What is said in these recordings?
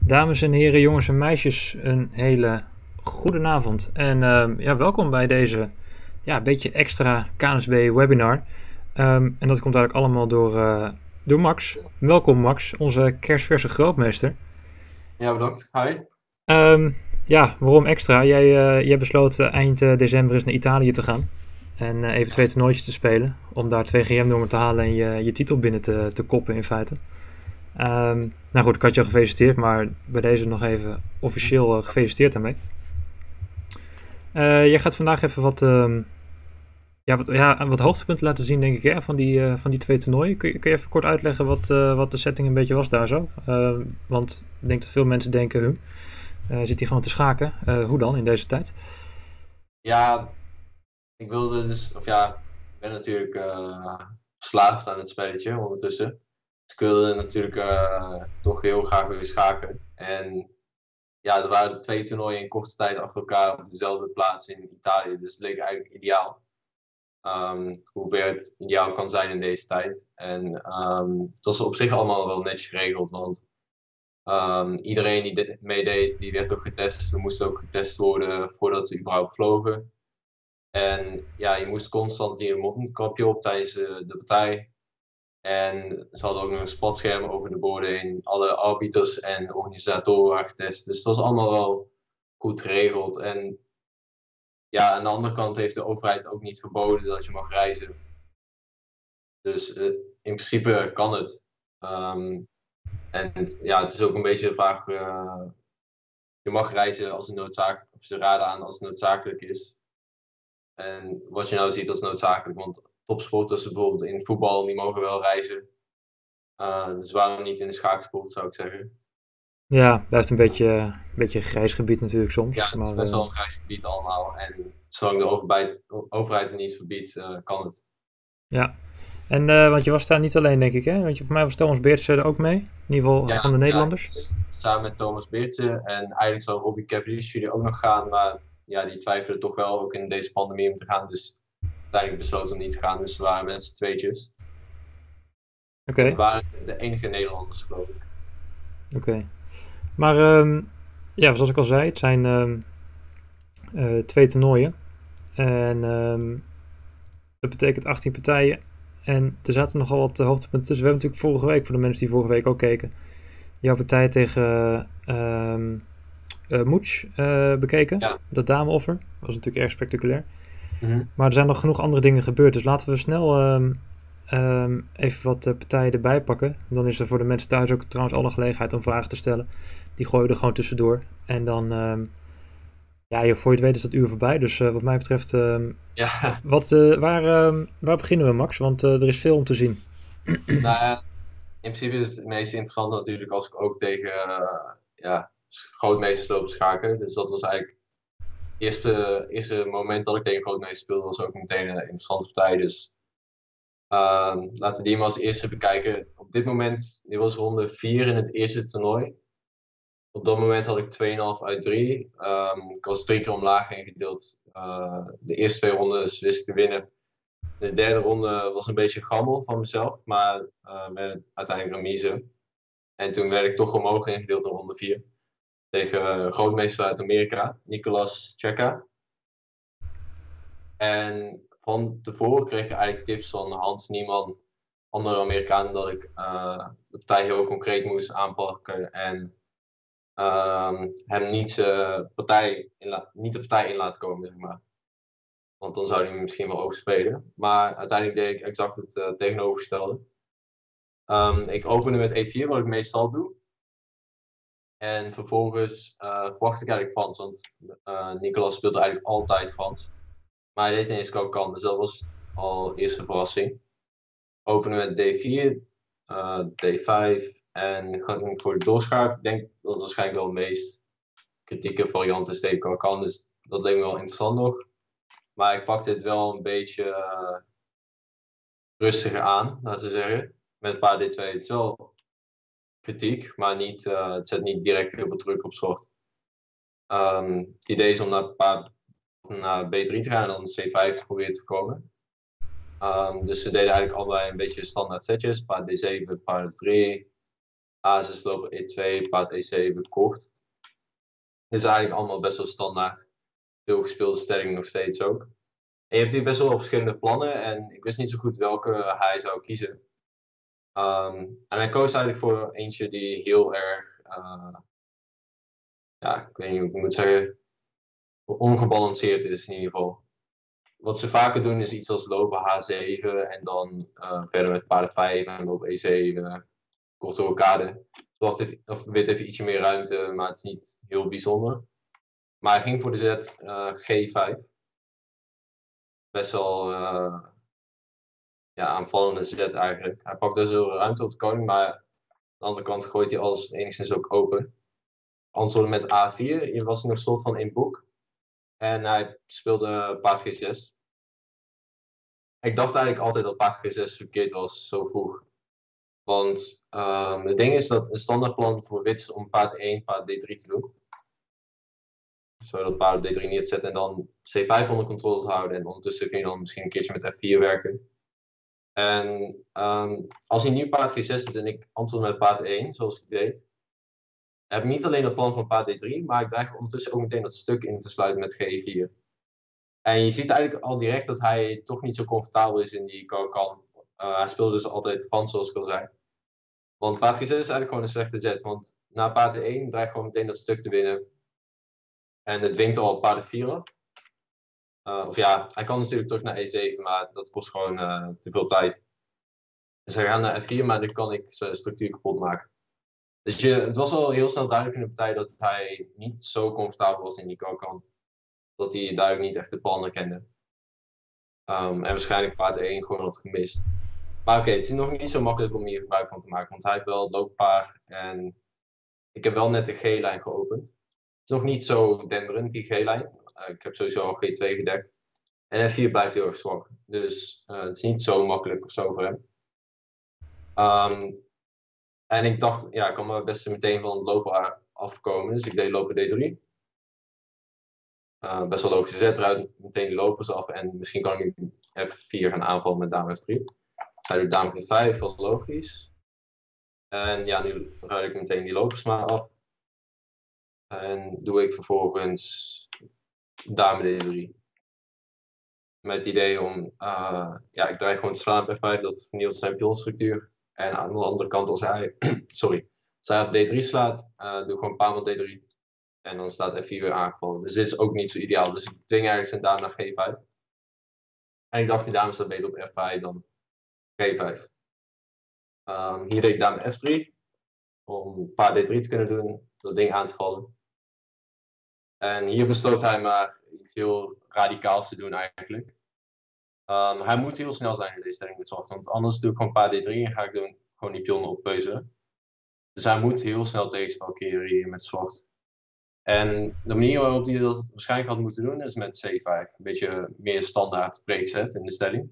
Dames en heren, jongens en meisjes, een hele goede avond. En welkom bij deze beetje extra KNSB webinar. En dat komt eigenlijk allemaal door Max. Welkom Max, onze kerstverse grootmeester. Ja, bedankt. Hi. Waarom extra? Jij besloot eind december eens naar Italië te gaan. En even 2 toernooitjes te spelen. Om daar 2 GM-nummer te halen en je titel binnen te koppen in feite. Nou goed, ik had je al gefeliciteerd, maar bij deze nog even officieel gefeliciteerd daarmee. Jij gaat vandaag even wat hoogtepunten laten zien, denk ik, hè, van die 2 toernooien. Kun je even kort uitleggen wat de setting een beetje was daar zo? Want ik denk dat veel mensen denken, zit hij gewoon te schaken? Hoe dan in deze tijd? Ja, ik wilde dus, ik ben natuurlijk verslaafd aan het spelletje ondertussen. Dus ik wilde natuurlijk toch heel graag weer schaken. En ja, er waren 2 toernooien in korte tijd achter elkaar op dezelfde plaats in Italië. Dus het leek eigenlijk ideaal. Hoe ver het ideaal kan zijn in deze tijd. En het was op zich allemaal wel netjes geregeld, want iedereen die meedeed, die werd ook getest. We moesten ook getest worden voordat we überhaupt vlogen. En ja, je moest constant hier een mondkapje op tijdens de partij. En ze hadden ook nog een spatscherm over de borden heen. Alle arbiters en organisatoren waren getest. Dus het was allemaal wel goed geregeld. En ja, aan de andere kant heeft de overheid ook niet verboden dat je mag reizen. Dus in principe kan het. En ja, het is ook een beetje de vraag. Je mag reizen als het noodzakelijk, of ze raden aan als het noodzakelijk is. En wat je nou ziet als noodzakelijk, want topsporters bijvoorbeeld in het voetbal, die mogen wel reizen. Dus waarom niet in de schaaksport, zou ik zeggen. Ja, daar is een beetje een grijs gebied natuurlijk soms. Ja, het is Maar, best wel een grijs gebied allemaal. En zolang de overheid het niet verbiedt, kan het. ja. En want je was daar niet alleen, denk ik, hè? Want voor mij was Thomas Beertse er ook mee. In ieder geval van de Ja, Nederlanders. samen met Thomas Beertse. En eigenlijk zou Robbie Cavaliers ook nog gaan. Maar ja, die twijfelen toch wel ook in deze pandemie om te gaan. Dus uiteindelijk besloten om niet te gaan. Dus we waren met z'n tweetjes. Oké. En we waren de enige Nederlanders, geloof ik. Oké. Maar zoals ik al zei, het zijn 2 toernooien. En dat betekent 18 partijen. En er zaten nogal wat hoogtepunten tussen. We hebben natuurlijk vorige week, voor de mensen die vorige week ook keken, jouw partij tegen Mooch bekeken. Ja. Dat dameoffer. Dat was natuurlijk erg spectaculair. Mhm. Maar er zijn nog genoeg andere dingen gebeurd. Dus laten we snel even wat partijen erbij pakken. Dan is er voor de mensen thuis ook trouwens alle gelegenheid om vragen te stellen. Die gooien we er gewoon tussendoor. En dan, voor je het weet is dat uur voorbij. Dus wat mij betreft, Ja, waar beginnen we, Max? Want er is veel om te zien. nou ja, in principe is het meest interessant natuurlijk als ik ook tegen grootmeesters loop schaken. Dus dat was eigenlijk het eerste moment dat ik tegen grootmeesters speelde, was ook meteen een interessante partij. Dus laten we die maar als eerste bekijken. Op dit moment, dit was ronde 4 in het eerste toernooi. Op dat moment had ik 2,5 uit 3. Ik was 3 keer omlaag ingedeeld. De eerste 2 rondes wist ik te winnen. De derde ronde was een beetje gammel van mezelf, maar werd uiteindelijk remise. En toen werd ik toch omhoog ingedeeld in ronde 4. Tegen een grootmeester uit Amerika, Nicolas Checa. En van tevoren kreeg ik eigenlijk tips van Hans Niemann, andere Amerikanen, dat ik de partij heel concreet moest aanpakken. En hem niet de partij in laten komen, zeg maar. Want dan zou hij me misschien wel overspelen. Maar uiteindelijk deed ik exact het tegenovergestelde. Ik opende met E4, wat ik meestal doe. En vervolgens verwacht ik eigenlijk Frans, want Nicolas speelde eigenlijk altijd Frans. Maar hij deed ineens Kokan, dus dat was al eerste verrassing. Openen met D4, D5 en ging voor de doorschaaf. Ik denk dat het waarschijnlijk wel de meest kritieke variant is tegen Kokan, dus dat leek me wel interessant nog. Maar ik pakte het wel een beetje rustiger aan, laten we zeggen. Met een paar D2. Het is wel kritiek, maar niet, het zet niet direct heel veel druk op zwart. Het idee is om naar B3 te gaan en dan C5 proberen te voorkomen. Dus ze deden eigenlijk allebei een beetje standaard setjes. Paar D7, paar D3. A6 lopen E2, paard E7, kocht. Dit is eigenlijk allemaal best wel standaard. Veel gespeelde stellingen nog steeds ook. En je hebt hier best wel verschillende plannen en ik wist niet zo goed welke hij zou kiezen. En hij koos eigenlijk voor eentje die heel erg, ja, ik weet niet hoe ik het moet zeggen, ongebalanceerd is in ieder geval. Wat ze vaker doen is iets als lopen H7 en dan verder met paarden 5 en lopen E7, korte rokade. Of wit heeft ietsje meer ruimte, maar het is niet heel bijzonder. Maar hij ging voor de zet G5. Best wel ja, aanvallende zet eigenlijk. Hij pakt dus veel ruimte op de koning, maar aan de andere kant gooit hij alles enigszins ook open. Antwoorden met A4. Hier was hij nog soort van in boek. En hij speelde paard G6. Ik dacht eigenlijk altijd dat paard G6 verkeerd was, zo vroeg. Want het ding is dat een standaardplan voor wit is om paard 1, paard D3 te doen. Zodat paard D3 niet zet en dan C5 onder controle te houden. En ondertussen kun je dan misschien een keertje met F4 werken. En als hij nu paard G6 doet en ik antwoord met paard 1, zoals ik deed, heb ik niet alleen het plan van paard D3, maar ik dreig ondertussen ook meteen dat stuk in te sluiten met G4. En je ziet eigenlijk al direct dat hij toch niet zo comfortabel is in die kan. Hij speelt dus altijd van, zoals ik al zei. Want paard G6 is eigenlijk gewoon een slechte zet, want na paard E1 dreigt gewoon meteen dat stuk te winnen. En het dwingt al paard 4 af. Of ja, hij kan natuurlijk terug naar E7, maar dat kost gewoon te veel tijd. Dus hij gaat naar F4, maar dan kan ik zijn structuur kapot maken. Dus het was al heel snel duidelijk in de partij dat hij niet zo comfortabel was in die kokan. Dat hij duidelijk niet echt de plannen kende. En waarschijnlijk paard 1 gewoon had gemist. Maar oké, het is nog niet zo makkelijk om hier gebruik van te maken. Want hij heeft wel looppaar en ik heb wel net de G-lijn geopend. Het is nog niet zo denderend, die G-lijn. Ik heb sowieso al G2 gedekt. En F4 blijft heel erg zwak. Dus het is niet zo makkelijk of zo voor hem. En ik dacht, ja, ik kan maar best meteen van het lopen afkomen. Dus ik deed lopen D3. Best wel logische zet eruit, meteen de lopers af. En misschien kan ik nu F4 gaan aanvallen met dame F3. Hij doet dame G5, wel logisch. En ja, nu ruil ik meteen die lopers maar af. En doe ik vervolgens dame D3. Met het idee om, ja, ik draai gewoon te slaan op F5, dat vernielt zijn pionstructuur. En aan de andere kant, als hij, sorry, als hij op D3 slaat, doe ik gewoon paal met D3. En dan staat F4 weer aangevallen. Dus dit is ook niet zo ideaal. Dus ik dwing eigenlijk zijn dame naar G5. En ik dacht, die dame staat beter op F5 dan G5. Hier deed ik dame F3. Om paard D3 te kunnen doen. Dat ding aan te vallen. En hier besloot hij maar iets heel radicaals te doen eigenlijk. Hij moet heel snel zijn in deze stelling met zwart. Want anders doe ik gewoon paard D3 en ga ik gewoon die pionnen oppeuzelen. Dus hij moet heel snel tegenspel keren hier met zwart. En de manier waarop hij dat waarschijnlijk had moeten doen is met C5. Een beetje meer standaard breakset in de stelling.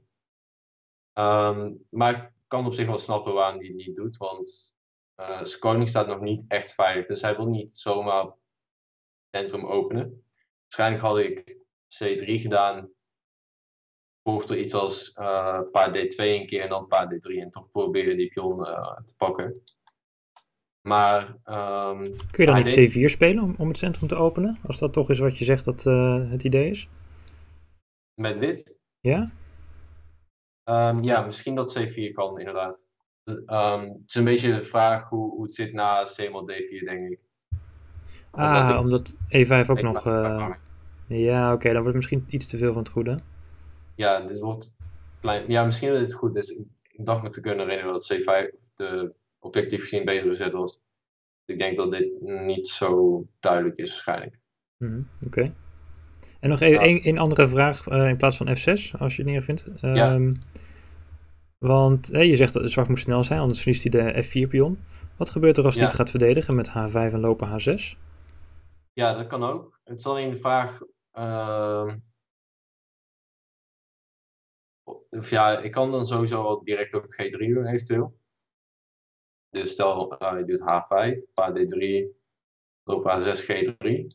Maar ik kan op zich wel snappen waarom hij het niet doet. Want zijn koning staat nog niet echt veilig. Dus hij wil niet zomaar het centrum openen. Waarschijnlijk had ik C3 gedaan. Volgt er iets als paard D2 een keer en dan paard D3. En toch proberen die pion te pakken. Maar kun je dan niet C4 spelen om het centrum te openen? Als dat toch is wat je zegt dat het idee is? Met wit? Ja? Ja, misschien dat C4 kan, inderdaad. Het is een beetje de vraag hoe het zit na C mod D4, denk ik. Omdat E5 ook nog... ja, oké, dan wordt het misschien iets te veel van het goede. Ja, dit wordt klein. Ja, misschien dat het goed is. Ik dacht me te kunnen herinneren dat C5 de objectief gezien betere zet was. Dus ik denk dat dit niet zo duidelijk is, waarschijnlijk. Oké. En nog even een andere vraag in plaats van F6, als je het niet erg vindt. Want je zegt dat zwart moet snel zijn, anders verliest hij de F4-pion. Wat gebeurt er als hij dit gaat verdedigen met H5 en lopen H6? Ja, dat kan ook. Het is alleen de vraag... of ja, ik kan dan sowieso al direct ook G3 doen, eventueel. Dus stel, je doet H5, paard D3, lopen H6, G3.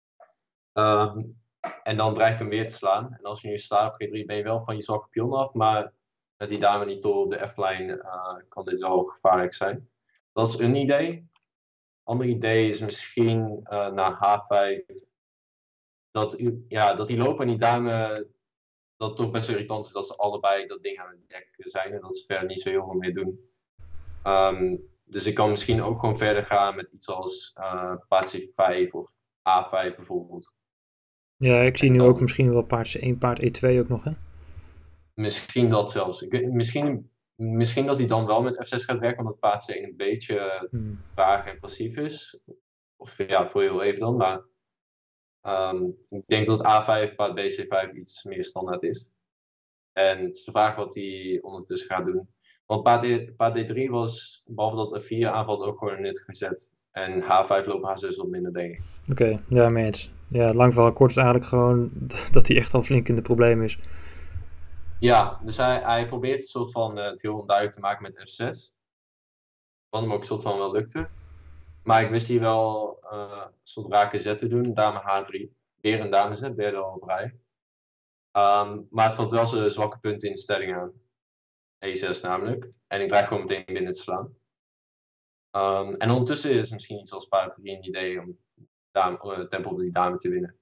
En dan dreig ik hem weer te slaan. En als je nu staat op G3 ben je wel van je zwakke pion af. Maar met die dame niet door op de F-lijn kan dit wel gevaarlijk zijn. Dat is een idee. Ander idee is misschien naar H5. Dat die loper en die duimen, dat het toch best wel irritant is dat ze allebei dat ding aan het dekken zijn. En dat ze verder niet zo heel veel meer doen. Dus ik kan misschien ook gewoon verder gaan met iets als paard C5 of A5 bijvoorbeeld. Ja, ik zie En nu dan- ook misschien wel paard C1, paard E2 ook nog, hè? Misschien dat zelfs. Misschien dat hij dan wel met F6 gaat werken, omdat paard C1 een beetje vaag en passief is. Of ja, voor heel even dan. Maar ik denk dat A5, paard BC5 iets meer standaard is. En het is de vraag wat hij ondertussen gaat doen. Want paard D3 was, behalve dat F4 aanvalt, ook gewoon een nuttige zet. En H5 lopen H6 wat minder, denk ik. Oké, ja, mee eens. Ja, lang verhaal kort is eigenlijk gewoon dat hij echt al flink in de problemen is. Ja, dus hij probeert een soort van het heel onduidelijk te maken met F6. Wat hem ook een soort van wel lukte. Maar ik wist hier wel een soort rake zet te doen. Dame H3. Weer een damezet, derde al op rij. Maar het valt wel zijn zwakke punten in de stelling aan. E6 namelijk. En ik dreig gewoon meteen binnen te slaan. En ondertussen is het misschien iets als paard 3 een idee om tempo op die dame te winnen.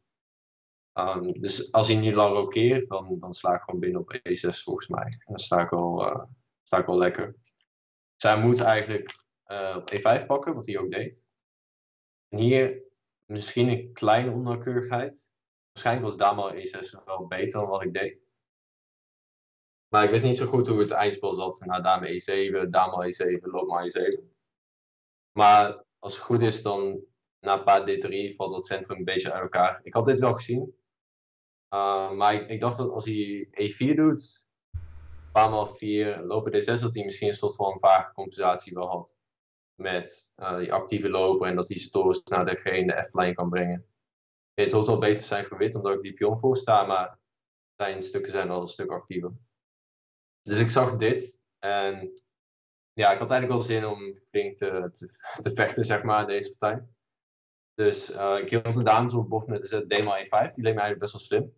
Dus als hij nu lang rokeert, dan sla ik gewoon binnen op E6 volgens mij. En dan sta ik wel lekker. Zij moet eigenlijk op E5 pakken, wat hij ook deed. En hier misschien een kleine onnauwkeurigheid. Waarschijnlijk was dame al E6 wel beter dan wat ik deed. Maar ik wist niet zo goed hoe het eindspel zat. Na dame E7, dame al E7, loop maar E7. Maar als het goed is, dan na paard D3 valt het centrum een beetje uit elkaar. Ik had dit wel gezien. Maar ik dacht dat als hij E4 doet, paarmaal 4, lopen D6, dat hij misschien een soort van vage compensatie wel had. Met die actieve loper en dat hij zijn torens naar de F-lijn kan brengen. Het hoort wel beter zijn voor wit, omdat ik die pion voor sta, maar zijn stukken zijn wel een stuk actiever. Dus ik zag dit en ja, ik had eigenlijk wel zin om flink te vechten, zeg maar, in deze partij. Dus ik hield de dames op bocht met de zet D maar E5. Die leek me eigenlijk best wel slim.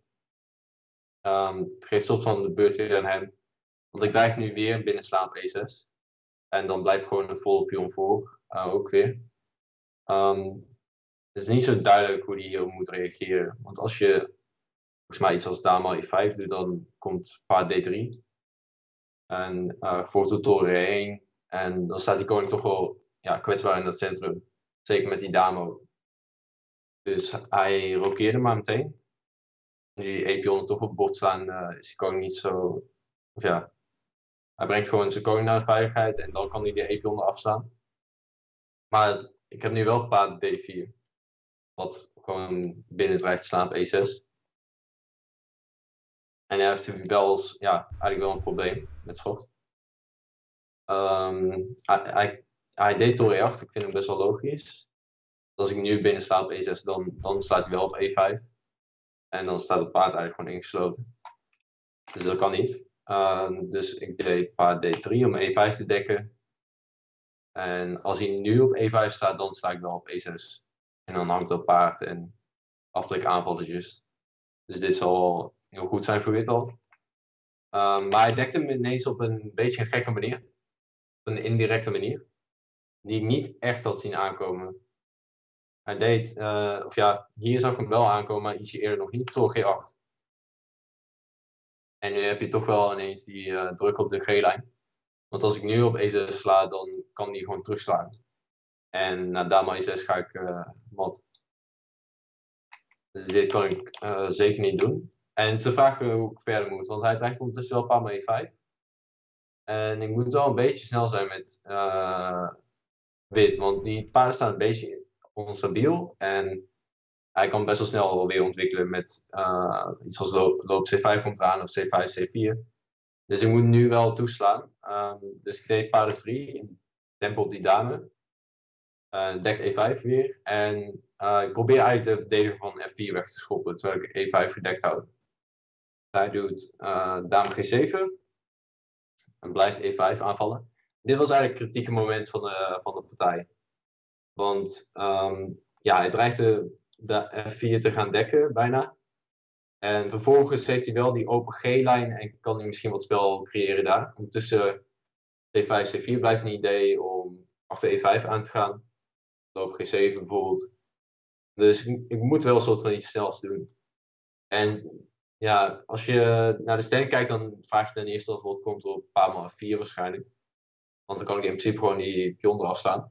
Het geeft soort van de beurt weer aan hem. Want ik dreig nu weer binnenslaan op E6. En dan blijft gewoon een volle pion voor. Ook weer. Het is niet zo duidelijk hoe hij hier moet reageren. Want als je volgens mij iets als dame E5 doet, dan komt paard D3. En voor de toren 1. En dan staat die koning toch wel kwetsbaar in het centrum. Zeker met die dame ook. Dus hij rokeerde maar meteen. Nu die E-pionnen toch op het bord staan, is die koning niet zo... Of ja, hij brengt gewoon zijn koning naar de veiligheid en dan kan hij de E-pionnen afslaan. Maar ik heb nu wel paard D4. Wat gewoon binnen dreigt te slaan op E6. En hij heeft wel eigenlijk wel een probleem met schot. Hij deed toren E8, ik vind hem best wel logisch. Als ik nu binnen sla op E6, dan slaat hij wel op E5. En dan staat het paard eigenlijk gewoon ingesloten. Dus dat kan niet. Dus ik deed paard D3 om E5 te dekken. En als hij nu op E5 staat, dan sta ik wel op E6. En dan hangt dat paard en aftrek aanvallen just. Dus dit zal heel goed zijn voor wit al. Maar hij dekte hem ineens op een beetje een gekke manier. Op een indirecte manier. Die ik niet echt had zien aankomen. Hij deed, hier zag ik hem wel aankomen, maar ietsje eerder nog niet. Toren G8. En nu heb je toch wel ineens die druk op de G-lijn. Want als ik nu op E6 sla, dan kan die gewoon terugslaan. En na dame E6 ga ik mat. Dus dit kan ik zeker niet doen. En het is de vraag hoe ik verder moet. Want hij dreigt ondertussen wel paard E5. En ik moet wel een beetje snel zijn met wit. Want die paarden staan een beetje onstabiel. En hij kan best wel snel weer ontwikkelen met iets als loop C5 komt eraan of C5, C4. Dus ik moet nu wel toeslaan. Dus ik deed paard F3, tempo op die dame. Dekt E5 weer. En ik probeer eigenlijk de verdediger van F4 weg te schoppen, terwijl ik E5 gedekt houd. Hij doet dame G7. En blijft E5 aanvallen. Dit was eigenlijk het kritieke moment van de partij. Want hij dreigde de F4 te gaan dekken, bijna. En vervolgens heeft hij wel die open G-lijn en kan hij misschien wat spel creëren daar. Ondertussen C5, C4 blijft een idee om achter E5 aan te gaan. Loop G7 bijvoorbeeld. Dus ik moet wel een soort van iets snels doen. En ja, als je naar de stelling kijkt, dan vraag je ten eerste of het komt op paarmaal F4 waarschijnlijk. Want dan kan ik in principe gewoon die pion eraf staan.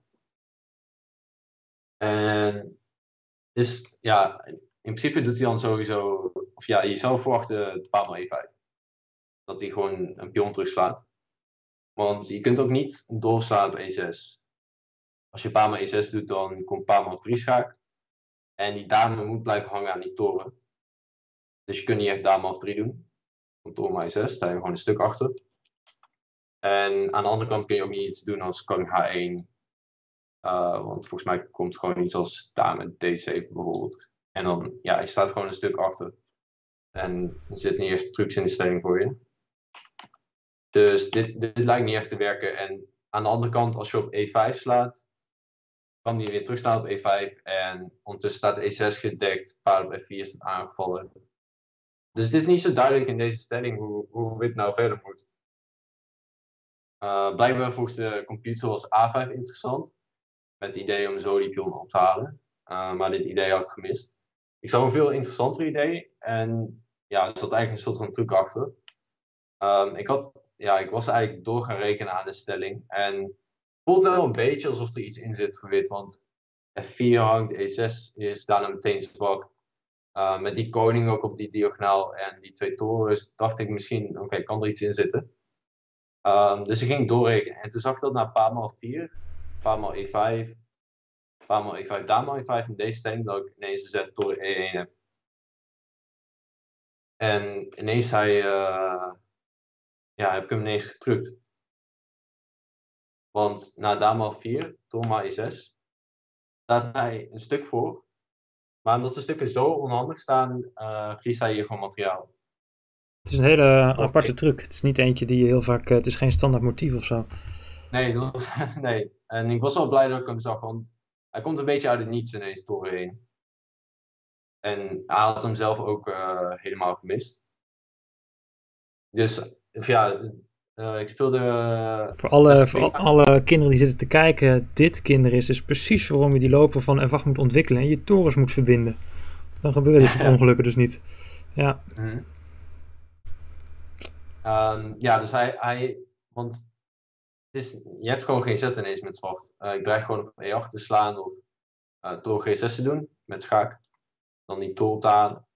En dus ja, in principe doet hij dan sowieso, of ja, je zou verwachten paarmaal E5. Dat hij gewoon een pion terugslaat. Want je kunt ook niet doorslaan op E6. Als je paarmaal E6 doet, dan komt paarmaal 3 schaak. En die dame moet blijven hangen aan die toren. Dus je kunt niet echt dame af 3 doen. Op toren maar E6, sta je gewoon een stuk achter. En aan de andere kant kun je ook niet iets doen als koning H1. Want volgens mij komt gewoon iets als dame D7 bijvoorbeeld. En dan, ja, je staat gewoon een stuk achter. En er zitten niet echt trucs in de stelling voor je. Dus dit lijkt niet echt te werken. En aan de andere kant, als je op E5 slaat, kan die weer terugstaan op E5. En ondertussen staat E6 gedekt, paard op F4 staat aangevallen. Dus het is niet zo duidelijk in deze stelling hoe wit nou verder moet. Blijkbaar volgens de computer was A5 interessant. Met het idee om zo die pion op te halen. Maar dit idee had ik gemist. Ik zag een veel interessanter idee. En ja, er zat eigenlijk een soort van truc achter. Ik was eigenlijk door gaan rekenen aan de stelling. En het voelt wel een beetje alsof er iets in zit voor wit. Want F4 hangt, E6 is daarna meteen zwak. Met die koning ook op die diagonaal en die 2 torens dacht ik misschien, oké, kan er iets in zitten. Dus ik ging doorrekenen. En toen zag ik dat na paarmaal 4, paarmaal E5, paarmaal E5, dame E5 in deze stelling dat ik ineens de zet toren E1 heb. En ineens heb ik hem ineens getrukt. Want na dame 4, toren E6, staat hij een stuk voor. Maar omdat de stukken zo onhandig staan, verliest hij hier gewoon materiaal. Het is een hele aparte truc. Het is niet eentje die je heel vaak... het is geen standaard motief of zo. Nee, nee. En ik was wel blij dat ik hem zag, want hij komt een beetje uit het niets ineens toren heen. En hij had hem zelf ook helemaal gemist. Dus ja, ik speelde... Voor alle kinderen die zitten te kijken, dit kinderen is dus precies waarom je die loper van F8 moet ontwikkelen en je torens moet verbinden. Dan gebeuren dit soort ongelukken dus niet. Ja. Dus want je hebt gewoon geen zet ineens met zwart. Ik dreig gewoon op E8 te slaan of toren G6 te doen met schaak. Dan die toren te halen.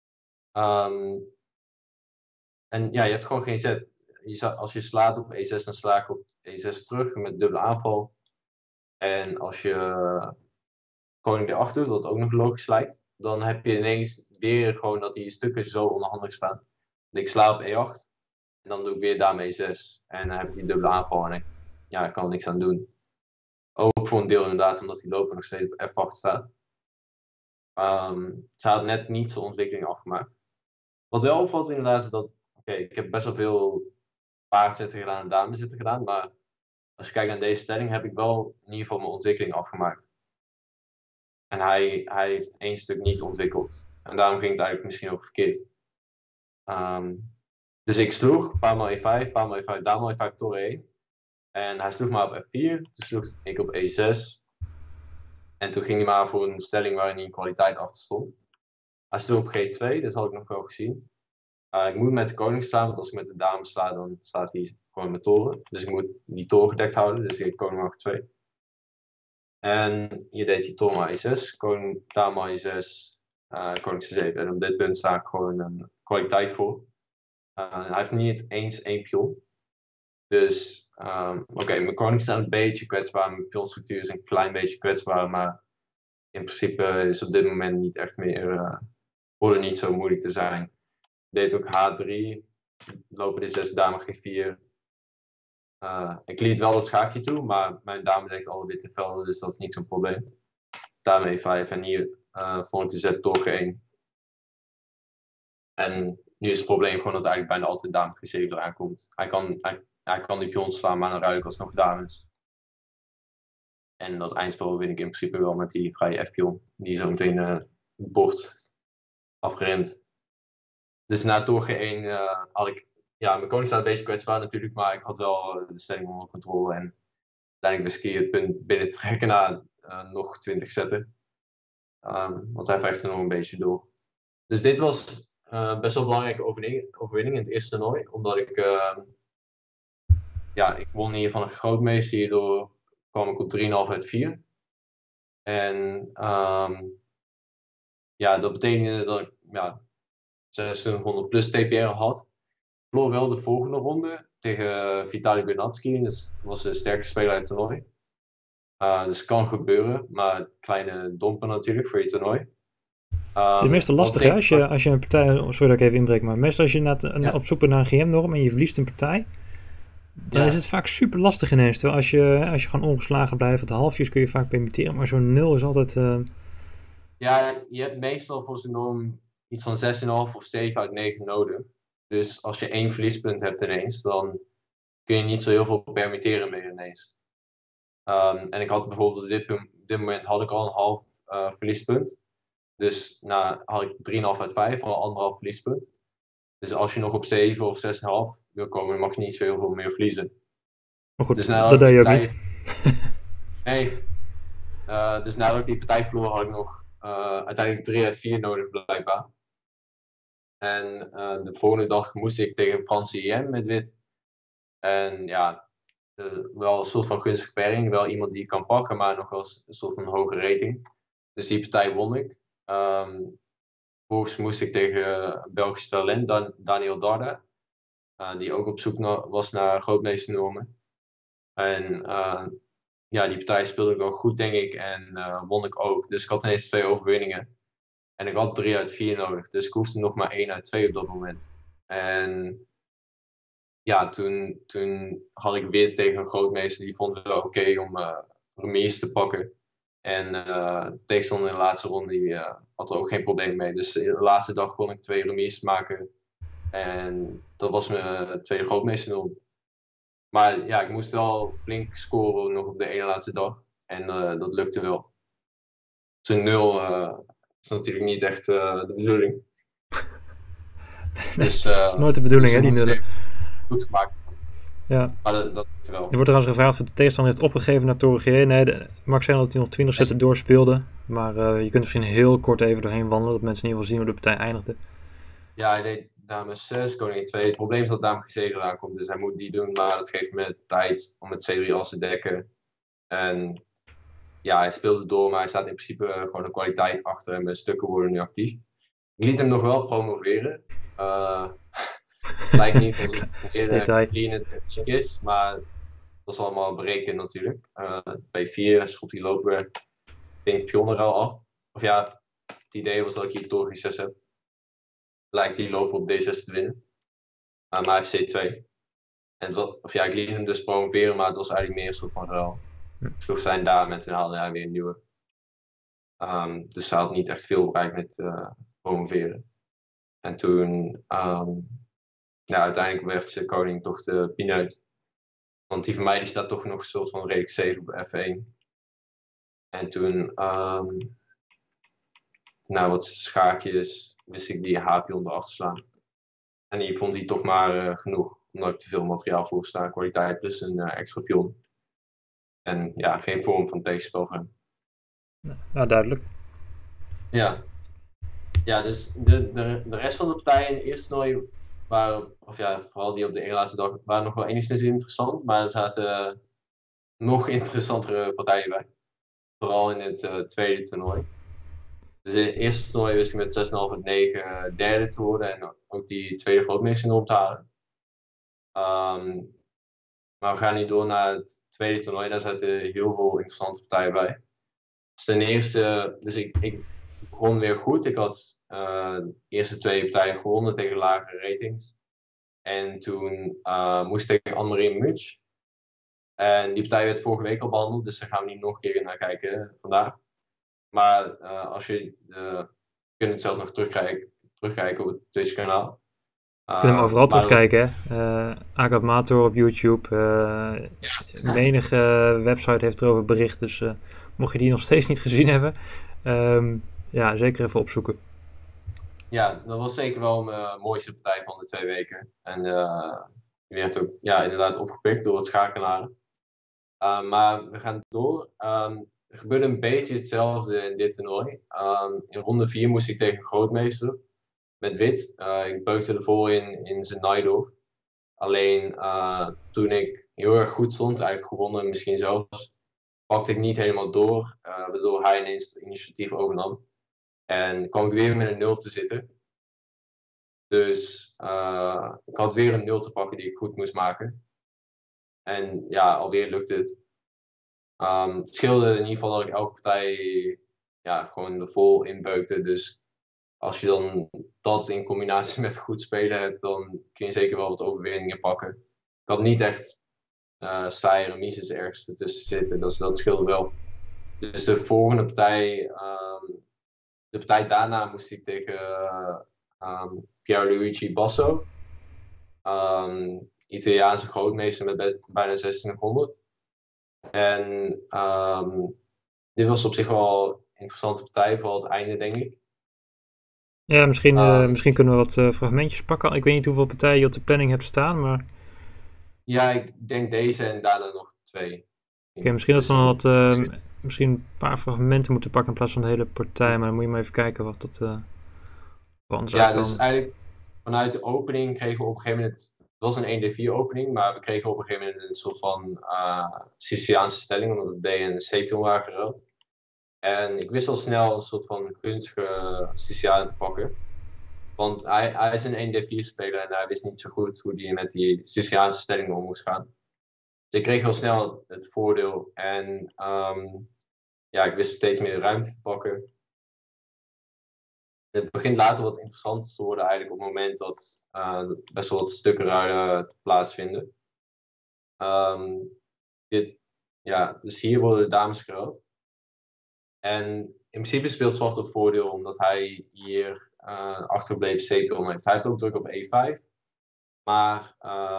En ja, je hebt gewoon geen zet. Als je slaat op E6, dan sla ik op E6 terug met dubbele aanval. En als je koning D8 doet, wat ook nog logisch lijkt, dan heb je ineens weer gewoon dat die stukken zo onhandig staan. Dus ik sla op E8 en dan doe ik weer dame E6. En dan heb ik die dubbele aanval en ik kan er niks aan doen. Ook voor een deel inderdaad, omdat die loper nog steeds op F8 staat. Ze had net niet zijn ontwikkeling afgemaakt. Wat wel opvalt inderdaad is dat, ik heb best wel veel paardzetten gedaan en damezetten gedaan, maar als je kijkt naar deze stelling heb ik wel in ieder geval mijn ontwikkeling afgemaakt. En hij heeft één stuk niet ontwikkeld. En daarom ging het eigenlijk misschien ook verkeerd. Dus ik sloeg, paarmaal E5, paarmaal E5, dame E5, toren 1. En hij sloeg maar op F4, toen sloeg ik op E6. En toen ging hij maar voor een stelling waarin hij in kwaliteit achter stond. Hij sloeg op G2, dat had ik nog wel gezien. Ik moet met de koning slaan, want als ik met de dame sla, dan staat hij gewoon met toren. Dus ik moet die toren gedekt houden, dus ik koning mag 2. En hier deed hij toren maar E6, koning dame E6, koning C7. En op dit punt sta ik gewoon een kwaliteit voor. Hij heeft niet eens één pion. Dus, mijn koning staat een beetje kwetsbaar, mijn pionstructuur is een klein beetje kwetsbaar, maar in principe is op dit moment niet echt meer, hoorde niet zo moeilijk te zijn. Deed ook H3, lopen de 6 dame G4. Ik liet wel dat schaakje toe, maar mijn dame legt alle witte velden, dus dat is niet zo'n probleem. Dame E5 en hier vond ik de zet toren 1. En nu is het probleem gewoon dat eigenlijk bijna altijd dame G7 eraan komt. Hij kan die pion slaan, maar dan ruil ik alsnog dames. En dat eindspel win ik in principe wel met die vrije F-pion. Die zo meteen het bord afgerend. Dus na toren G1 had ik... Ja, mijn koning staat een beetje kwetsbaar natuurlijk, maar ik had wel de stelling onder controle. En uiteindelijk wist ik het punt binnen te trekken na nog 20 zetten. Want hij vecht er nog een beetje door. Dus dit was best wel een belangrijke overwinning in het eerste toernooi. Omdat ik won hier van een grootmeester. Hierdoor kwam ik op 3,5 uit 4. En dat betekende dat ik 600 plus TPR had. Ik verloor wel de volgende ronde tegen Vitaly Bernatsky. Dus dat was de sterkste speler uit het toernooi. Dus het kan gebeuren, maar kleine domper natuurlijk voor je toernooi. Het is meestal lastig hè, als je een partij, sorry dat ik even inbreek, maar meestal als je op zoek bent naar een GM-norm en je verliest een partij, dan is het vaak super lastig ineens. Terwijl als je gewoon ongeslagen blijft, de halfjes kun je vaak permitteren, maar zo'n 0 is altijd... Ja, je hebt meestal voor zo'n norm iets van 6,5 of 7 uit 9 nodig. Dus als je 1 verliespunt hebt ineens, dan kun je niet zo heel veel permitteren meer ineens. En ik had bijvoorbeeld op dit moment had ik al een half verliespunt. Dus had ik 3,5 uit 5, al 1,5 verliespunt. Dus als je nog op 7 of 6,5 wil komen, mag je niet zo heel veel meer verliezen. Maar goed, dus dat deed je ook niet. Nee. Dus nadat ik die partij verloor, had ik nog uiteindelijk 3 uit 4 nodig blijkbaar. En de volgende dag moest ik tegen Franse IM met wit. En wel een soort van gunstige pairing. Wel iemand die ik kan pakken, maar nog wel een soort van hoge rating. Dus die partij won ik. Vervolgens moest ik tegen Belgisch talent, Daniel Darda. Die ook op zoek was naar grootmeesternormen. En die partij speelde ik wel goed, denk ik. En won ik ook. Dus ik had ineens 2 overwinningen. En ik had 3 uit 4 nodig. Dus ik hoefde nog maar 1 uit 2 op dat moment. En toen had ik weer tegen een grootmeester. Die vond het wel oké om remise te pakken. En tegenstander in de laatste ronde die, had er ook geen probleem mee. Dus de laatste dag kon ik 2 remises maken. En dat was mijn tweede grootmeester. Maar ik moest wel flink scoren nog op de ene laatste dag. En dat lukte wel. Zo'n 0 is natuurlijk niet echt de bedoeling. Dus, dat is nooit de bedoeling, hè, die nullen. Goed gemaakt. Ja. Maar dat is wel. Er wordt trouwens gevraagd of de tegenstander heeft opgegeven naar Torregier. Nee, mag zijn dat hij nog 20 zetten doorspeelde. Maar je kunt misschien heel kort even doorheen wandelen, dat mensen in ieder geval zien hoe de partij eindigde. Ja, hij deed dame 6, koning 2. Het probleem is dat dame G7 eraan komt, dus hij moet die doen. Maar dat geeft me tijd om het C3 as te dekken. En hij speelde door, maar hij staat in principe gewoon de kwaliteit achter. En mijn stukken worden nu actief. Ik liet hem nog wel promoveren. Lijkt niet alsof het eerder clean het is, maar dat is allemaal berekend natuurlijk. Bij 4 schroept die lopen pink pion er al af. Of het idee was dat ik hier toch G6 heb. Lijkt die lopen op D6 te winnen. Maar hij heeft C2. En ik liet hem dus promoveren, maar het was eigenlijk meer een soort van ruil. Ik sloeg zijn dame en toen haalde hij weer een nieuwe. Dus hij had niet echt veel bereikt met promoveren. En toen, uiteindelijk werd zijn koning toch de pineut. Want die van mij die staat toch nog een soort van redelijk safe op F1. En toen, wat schaakjes, wist ik die H-pion eraf te slaan. En die vond hij toch maar genoeg, omdat ik te veel materiaal voor sta, kwaliteit plus een extra pion. En geen vorm van tegenspel voor hem. Ja, duidelijk. Ja. Ja, dus de rest van de partijen in het eerste toernooi waren, vooral die op de ene laatste dag, waren nog wel enigszins interessant. Maar er zaten nog interessantere partijen bij. Vooral in het tweede toernooi. Dus in het eerste toernooi wist ik met 6,5 uit 9 derde te worden en ook die tweede grootmeester te halen. Maar we gaan nu door naar het tweede toernooi. Daar zaten heel veel interessante partijen bij. Dus ten eerste, ik begon weer goed. Ik had de eerste 2 partijen gewonnen tegen lagere ratings. En toen moest ik tegen Annemarie Mutsch. En die partij werd vorige week al behandeld, dus daar gaan we niet nog een keer naar kijken vandaag. Maar als je kunt het zelfs nog terugkijken op het Twitch kanaal. Je kunt hem overal terugkijken, hè. Agamator op YouTube. Menige website heeft erover bericht, dus mocht je die nog steeds niet gezien hebben, zeker even opzoeken. Ja, dat was zeker wel mijn mooiste partij van de 2 weken. En die werd ook inderdaad opgepikt door het schakelaren. Maar we gaan door. Er gebeurde een beetje hetzelfde in dit toernooi. In ronde 4 moest ik tegen Grootmeester met wit. Ik beukte ervoor in zijn Najdorf. Alleen toen ik heel erg goed stond, eigenlijk gewonnen misschien zelfs, pakte ik niet helemaal door, waardoor hij ineens het initiatief overnam. En kwam ik weer met een 0 te zitten. Dus ik had weer een 0 te pakken die ik goed moest maken. En ja, alweer lukte het. Het scheelde in ieder geval dat ik elke partij gewoon er vol inbeukte. Dus als je dan dat in combinatie met goed spelen hebt, dan kun je zeker wel wat overwinningen pakken. Ik had niet echt saaie remises ergens ertussen zitten, dat scheelde wel. Dus de volgende partij, de partij daarna moest ik tegen Pierluigi Basso. Italiaanse grootmeester met bijna 2600. En dit was op zich wel een interessante partij, vooral het einde, denk ik. Ja, misschien kunnen we wat fragmentjes pakken. Ik weet niet hoeveel partijen je op de planning hebt staan, maar... Ja, ik denk deze en daarna nog 2. Oké, misschien dat we dan misschien een paar fragmenten moeten pakken in plaats van de hele partij, maar dan moet je maar even kijken wat dat anders Ja, uitkomt. dus eigenlijk vanuit de opening kregen we op een gegeven moment... Het was een 1D4 opening, maar we kregen op een gegeven moment een soort van Siciliaanse stelling, omdat het B en C pion waren geruild. En ik wist al snel een soort van gunstige Siciliaan te pakken. Want hij is een 1D4-speler en hij wist niet zo goed hoe hij met die Siciliaanse stellingen om moest gaan. Dus ik kreeg wel snel het voordeel. En ik wist steeds meer ruimte te pakken. Het begint later wat interessanter te worden eigenlijk op het moment dat best wel wat stukken ruilen plaatsvinden. Dus hier worden de dames geruild. En in principe speelt zwart op voordeel omdat hij hier achterbleven C-pion heeft. Hij heeft ook druk op E5. Maar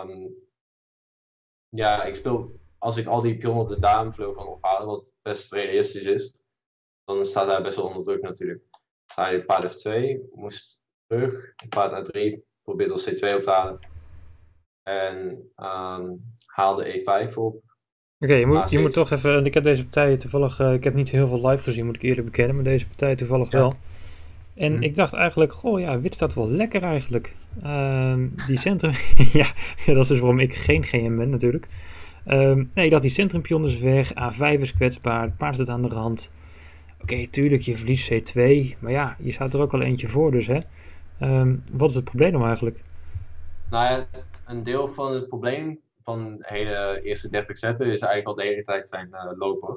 ik speel, als ik al die pionnen op de damevleugel kan ophalen, wat best realistisch is, dan staat hij best wel onder druk natuurlijk. Hij paard F2, moest terug, paard A3, probeert als C2 op te halen. En haalde E5 op. Oké, je moet toch even, ik heb deze partij toevallig, ik heb niet heel veel live gezien, moet ik eerlijk bekennen, maar deze partij toevallig wel. En ik dacht eigenlijk, goh ja, wit staat wel lekker eigenlijk. Die centrum, ja, dat is dus waarom ik geen GM ben natuurlijk. Nee, ik dacht die centrumpion is weg, A5 is kwetsbaar, het paard zit aan de rand. Oké, tuurlijk, je verliest C2, maar ja, je staat er ook al eentje voor dus, hè. Wat is het probleem dan eigenlijk? Nou ja, een deel van het probleem van de hele eerste 30 zetten is eigenlijk al de hele tijd zijn loper.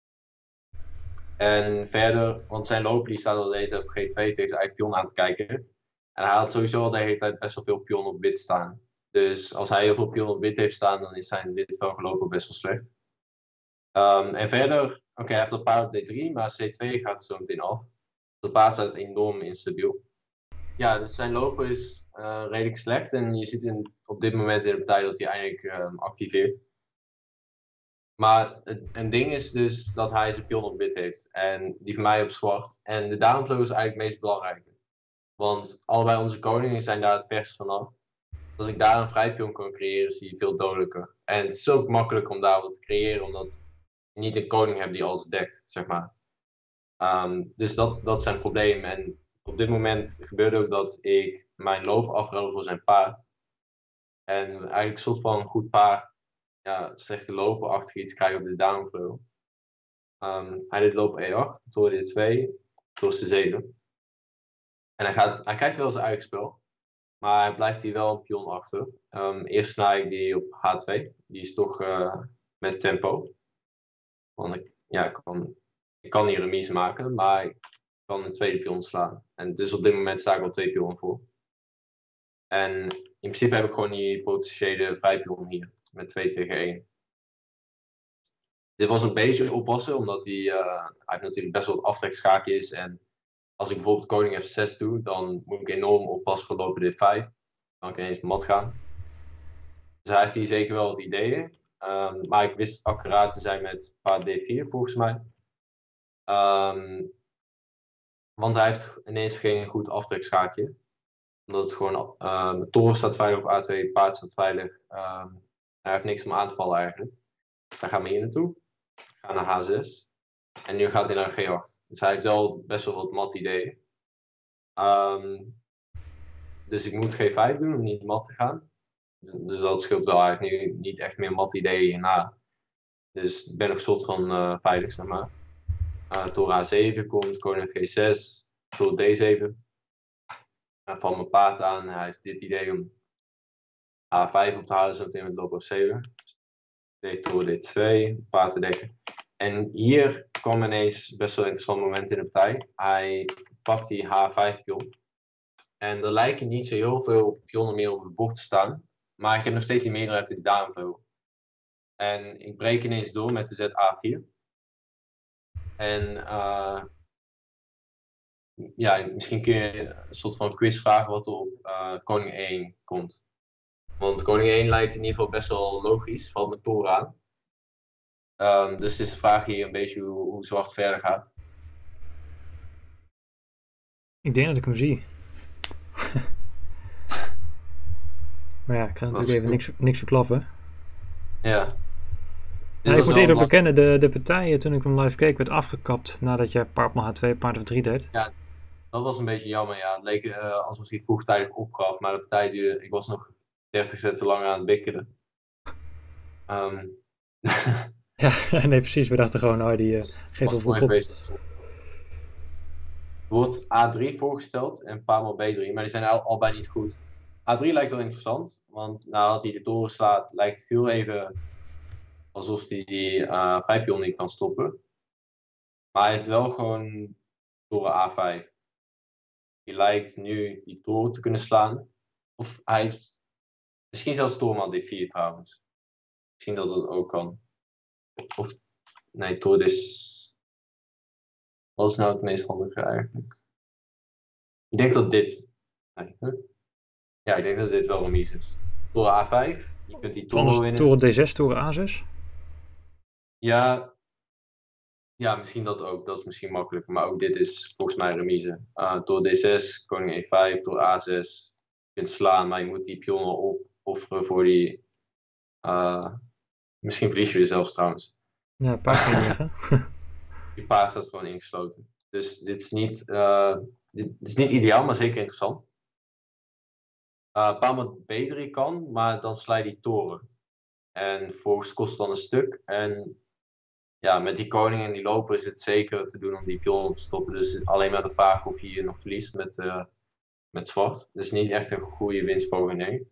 En verder, want zijn loper die staat al de hele tijd op G2 tegen zijn eigen pion aan te kijken. En hij had sowieso al de hele tijd best wel veel pion op wit staan. Dus als hij heel veel pion op wit heeft staan, dan is zijn wit velgeloper best wel slecht. En verder, hij heeft dat paard op D3, maar C2 gaat zo meteen af. Dat paard staat enorm instabiel. Ja, dus zijn loper is redelijk slecht. En je ziet op dit moment in de partij dat hij eindelijk activeert. Maar een ding is dus dat hij zijn pion op wit heeft. En die van mij op zwart. En de damevleugel is eigenlijk het meest belangrijke. Want allebei onze koningen zijn daar het verst vanaf. Als ik daar een vrijpion kan creëren, is die veel dodelijker. En het is ook makkelijk om daar wat te creëren, omdat je niet een koning hebt die alles dekt, zeg maar. Dus dat is zijn probleem. En op dit moment gebeurde ook dat ik mijn loop afruilde voor zijn paard. En eigenlijk een soort van goed paard, slechte lopen achter iets krijgen op de damevleugel. Hij deed loop E8, toren D2, toren C7. En hij krijgt wel zijn eigen spel. Maar hij blijft hier wel een pion achter. Eerst snij ik die op H2. Die is toch met tempo. Want ik kan hier remise maken, maar ik kan een tweede pion slaan. En dus op dit moment sta ik al 2 pionnen voor. En in principe heb ik gewoon die potentiële vrijpion hier. Met 2 tegen 1. Dit was een beetje oppassen, omdat hij heeft natuurlijk best wel wat aftrekschaakjes. En als ik bijvoorbeeld koning F6 doe, dan moet ik enorm oppassen voor lopen dit 5. Dan kan ik ineens mat gaan. Dus hij heeft hier zeker wel wat ideeën. Maar ik wist accuraat te zijn met paard D4 volgens mij. Want hij heeft ineens geen goed aftrekschaakje. Omdat het gewoon, de toren staat veilig op A2, paard staat veilig. Hij heeft niks om aan te vallen eigenlijk. Dus hij gaat mee hier naartoe. Ga naar H6. En nu gaat hij naar G8. Dus hij heeft wel best wel wat mat ideeën. Dus ik moet G5 doen om niet mat te gaan. Dus dat scheelt wel eigenlijk nu niet echt meer mat ideeën hierna. Dus ik ben nog een soort van veilig, zeg maar. Toren A7 komt, koning G6, toren D7. Hij valt mijn paard aan. Hij heeft dit idee om A5 op te halen, zo meteen met loop F7. Toren D2, paard te dekken. En hier kwam ineens best wel een interessant moment in de partij. Hij pakt die H5-pion. En er lijken niet zo heel veel pionnen meer op het bord te staan. Maar ik heb nog steeds die meerderheid die daarom. En ik breek ineens door met de zet A4. En ja, misschien kun je een soort van quiz vragen wat er op koning 1 komt. Want koning 1 lijkt in ieder geval best wel logisch, valt met toren aan. Dus het is de vraag hier een beetje hoe zwart verder gaat. Ik denk dat ik hem zie. Maar ja, ik ga natuurlijk even niks verklappen. Ja. Ja, ik moet eerder bekennen, de partijen toen ik hem live keek werd afgekapt nadat jij paard mag H2, paard F3 deed. Ja, dat was een beetje jammer. Ja. Het leek alsof hij vroegtijdig opgaf, maar de partij duurde, ik was nog 30 zetten lang aan het bikkelen. Ja, nee precies. We dachten gewoon, die geeft wel vroeg op. Er wordt A3 voorgesteld en paarmal B3, maar die zijn allebei niet goed. A3 lijkt wel interessant, want nadat hij de toren slaat, lijkt het heel even alsof hij die vijfpion niet kan stoppen. Maar hij heeft wel gewoon toren A5. Die lijkt nu die toren te kunnen slaan. Of hij heeft misschien zelfs torenmaal D4 trouwens. Misschien dat het ook kan. Of nee, toren is... Wat is nou het meest handige eigenlijk? Ik denk dat dit... Nee, ja, ik denk dat dit wel remise is. Toren A5. Je kunt die toren winnen. Toren D6, toren A6? Ja, misschien dat ook. Dat is misschien makkelijker. Maar ook dit is volgens mij remise. Toren D6, koning E5, toren A6. Je kunt slaan, maar je moet die pionnen opofferen voor die... misschien verlies je weer zelfs trouwens. Ja, paard kan je leggen. Die paard staat gewoon ingesloten. Dus dit is niet ideaal, maar zeker interessant. Paarmal B3 kan, maar dan sla je die toren. En volgens kost het dan een stuk. En ja, met die koning en die loper is het zeker te doen om die pion te stoppen. Dus alleen maar de vraag of je hier nog verliest met zwart. Dus niet echt een goede winstpoging, nee.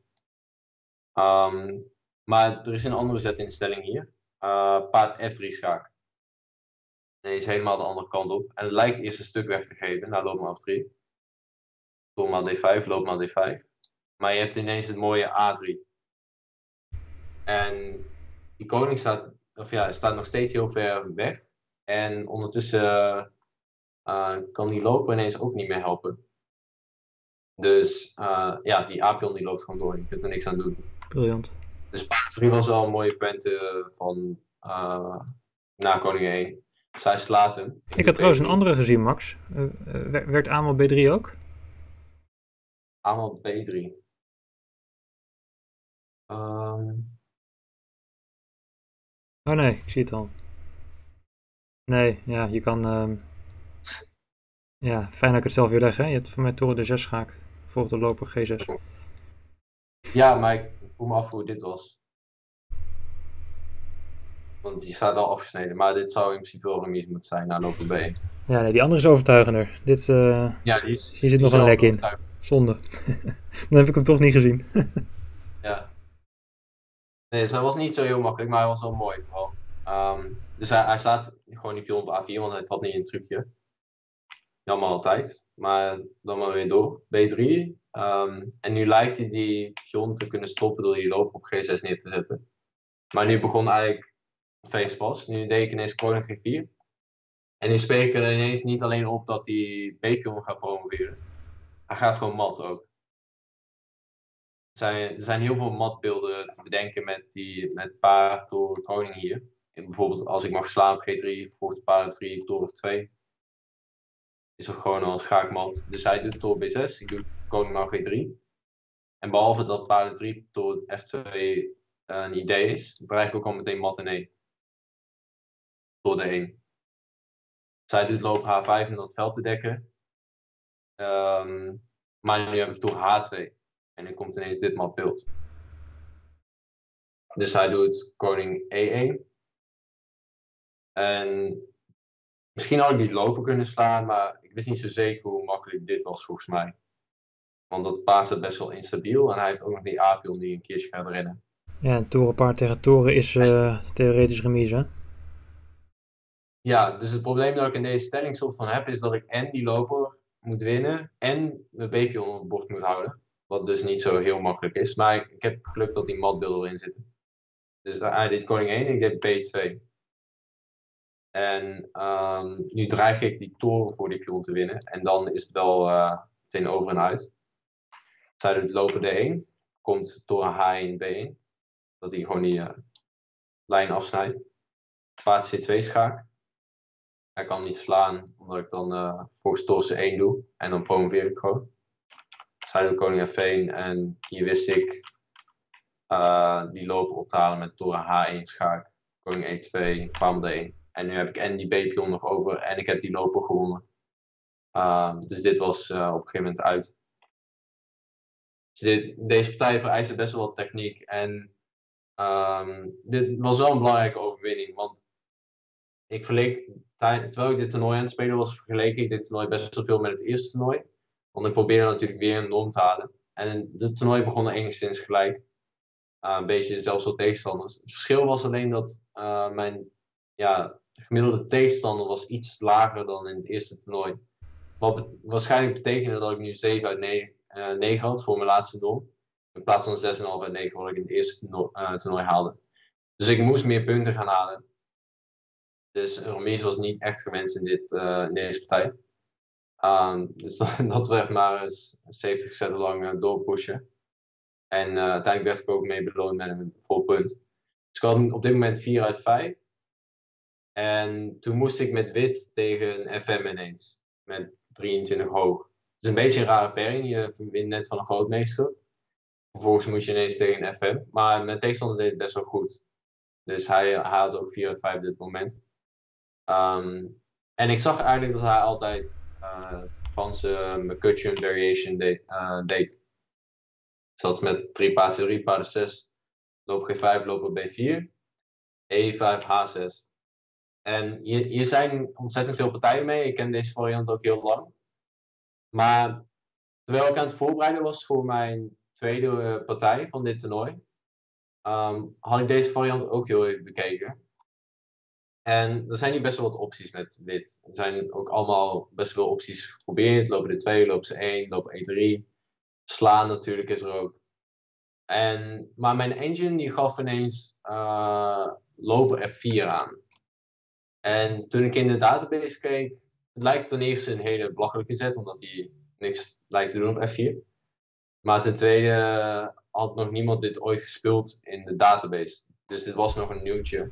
Maar er is een andere zetinstelling hier. Paard F3 schaak. En die is helemaal de andere kant op. En het lijkt eerst een stuk weg te geven. Nou, loop maar F3. Loop maar D5, loop maar D5. Maar je hebt ineens het mooie A3. En die koning staat nog steeds heel ver weg. En ondertussen kan die loper ineens ook niet meer helpen. Dus ja, die A-pion die loopt gewoon door. Je kunt er niks aan doen. Briljant. Dus paard 3 was wel een mooie punt van na koning 1. Dus hij slaat hem. Ik had trouwens een andere gezien, Max. Werkt aanval B3 ook? Aanval B3. Oh nee, ik zie het al. Nee, ja, je kan... ja, fijn dat ik het zelf weer leg, hè. Je hebt voor mij toren D6 schaak. Volgt de loper G6. Ja, maar ik vroeg me af hoe dit was. Want die staat al afgesneden. Maar dit zou in principe wel remise moeten zijn na loper B1. Ja, nee, die andere is overtuigender. Dit, ja, hier zit nog een lek in. Zonde. Dan heb ik hem toch niet gezien. Ja. Nee, dus hij was niet zo heel makkelijk, maar hij was wel mooi vooral. Dus hij slaat gewoon die pion op A4, want hij had niet een trucje. Jammer altijd. Maar dan maar weer door. B3. En nu lijkt hij die pion te kunnen stoppen door die loop op G6 neer te zetten. Maar nu begon eigenlijk het feest pas. Nu deed ik ineens koning G4. En nu spreek ik er ineens niet alleen op dat die B-pion gaat promoveren. Hij gaat gewoon mat ook. Er zijn heel veel matbeelden te bedenken met paard, toren, koning hier. En bijvoorbeeld als ik mag slaan op G3, volgt paard 3, toren 2. Is er gewoon al schaakmat. Dus hij doet toren B6, ik doe koning maal G3. En behalve dat paard 3 toren F2 een idee is, bereik ik ook al meteen mat in 1. door de 1. Zij doet loop H5 om dat veld te dekken. Maar nu heb ik toer H2. En nu komt ineens dit map beeld. Dus hij doet koning E1. En misschien had ik die lopen kunnen slaan, maar ik wist niet zo zeker hoe makkelijk dit was volgens mij. Want dat paard is best wel instabiel en hij heeft ook nog die A-pion die een keertje gaat rennen. Ja, een torenpaard tegen toren is theoretisch remise. Ja, dus het probleem dat ik in deze stelling soort van heb, is dat ik en die loper moet winnen en mijn B-pion op het bord moet houden. Wat dus niet zo heel makkelijk is. Maar ik heb geluk dat die matbeelden erin zitten. Dus hij deed koning 1 en ik deed B2. En nu dreig ik die toren voor die pion te winnen. En dan is het wel meteen over en uit. Zij doet lopen D1. Komt toren H1 B1. Dat hij gewoon die lijn afsnijdt. Paard C2 schaak. Hij kan niet slaan, omdat ik dan volgens toren C1 doe. En dan promoveer ik gewoon. Zij doet koning F1. En hier wist ik die loper op te halen met toren H1 schaak. Koning E2, paard D1. En nu heb ik en die B-pion nog over en ik heb die loper gewonnen. Dus dit was op een gegeven moment uit. Dus deze partij vereiste best wel wat techniek. En dit was wel een belangrijke overwinning. Want ik verleek, terwijl ik dit toernooi aan het spelen was, vergeleek ik dit toernooi best wel veel met het eerste toernooi. Want ik probeerde natuurlijk weer een norm te halen. En het toernooi begon enigszins gelijk. Een beetje zelfs wat tegenstanders. Het verschil was alleen dat mijn gemiddelde tegenstander was iets lager dan in het eerste toernooi. Wat waarschijnlijk betekende dat ik nu 7 uit 9 had voor mijn laatste norm. In plaats van 6,5 uit 9 wat ik in het eerste toernooi haalde. Dus ik moest meer punten gaan halen. Dus remise was niet echt gewenst in deze partij. Dus dat werd maar eens 70 zetten lang doorpushen. En uiteindelijk werd ik ook mee beloond met een vol punt. Dus ik had op dit moment 4 uit 5. En toen moest ik met wit tegen een FM ineens. Met 23 hoog. Het is een beetje een rare pairing. Je wint net van een grootmeester. Vervolgens moest je ineens tegen een FM. Maar mijn tegenstander deed het best wel goed. Dus hij had ook 4 uit 5 op dit moment. En ik zag eigenlijk dat hij altijd Franse McCutcheon variation deed. Dus met 3 paard C3, paard 6, loop G5, loop B4, E5, H6. En hier zijn ontzettend veel partijen mee. Ik ken deze variant ook heel lang. Maar terwijl ik aan het voorbereiden was voor mijn tweede partij van dit toernooi, had ik deze variant ook heel even bekeken. En er zijn hier best wel wat opties met wit. Er zijn ook allemaal best wel opties geprobeerd. Lopen de 2, lopen ze 1, lopen E3. Slaan natuurlijk is er ook. Maar mijn engine die gaf ineens lopen F4 aan. En toen ik in de database keek, het lijkt ten eerste een hele belachelijke zet, omdat hij niks lijkt te doen op F4. Maar ten tweede had nog niemand dit ooit gespeeld in de database. Dus dit was nog een nieuwtje.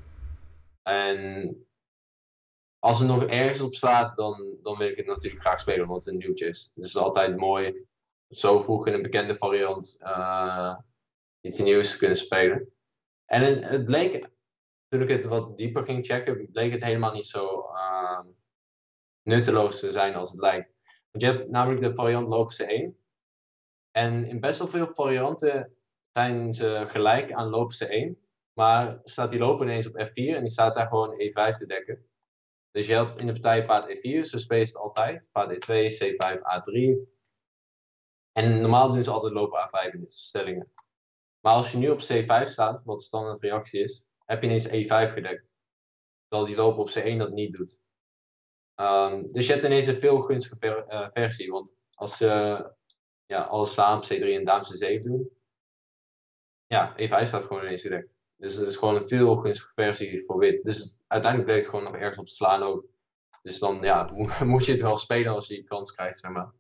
En als er nog ergens op staat, dan wil ik het natuurlijk graag spelen, omdat het een nieuwtje is. Dus het is altijd mooi zo vroeg in een bekende variant iets nieuws te kunnen spelen. En het bleek, toen ik het wat dieper ging checken, bleek het helemaal niet zo nutteloos te zijn als het lijkt. Want je hebt namelijk de variant lopen C1. En in best wel veel varianten zijn ze gelijk aan lopen C1. Maar staat die loper ineens op F4 en die staat daar gewoon E5 te dekken. Dus je hebt in de partij paard E4, zo speelt het altijd. Paard E2, C5, A3. En normaal doen ze altijd lopen A5 in dit soort stellingen. Maar als je nu op C5 staat, wat de standaard reactie is, heb je ineens E5 gedekt. Terwijl die loper op C1 dat niet doet. Dus je hebt ineens een veel gunstige versie. Want als ze alles slaan op C3 en dames C7 doen, ja, E5 staat gewoon ineens gedekt. Dus het is gewoon een veel gunstige versie voor wit. Dus uiteindelijk bleef het gewoon nog ergens op te slaan ook. Dus dan moet je het wel spelen als je die kans krijgt, zeg maar.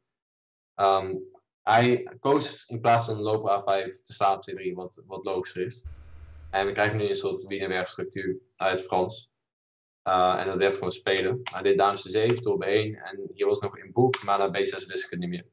Hij koos in plaats van lopen A5 te staan op C3, wat logischer is. En we krijgen nu een soort wienerwerkstructuur uit Frans. En dat werd gewoon spelen. Hij deed dames C7, door B1 en hier was nog in boek, maar naar B6 wist ik het niet meer.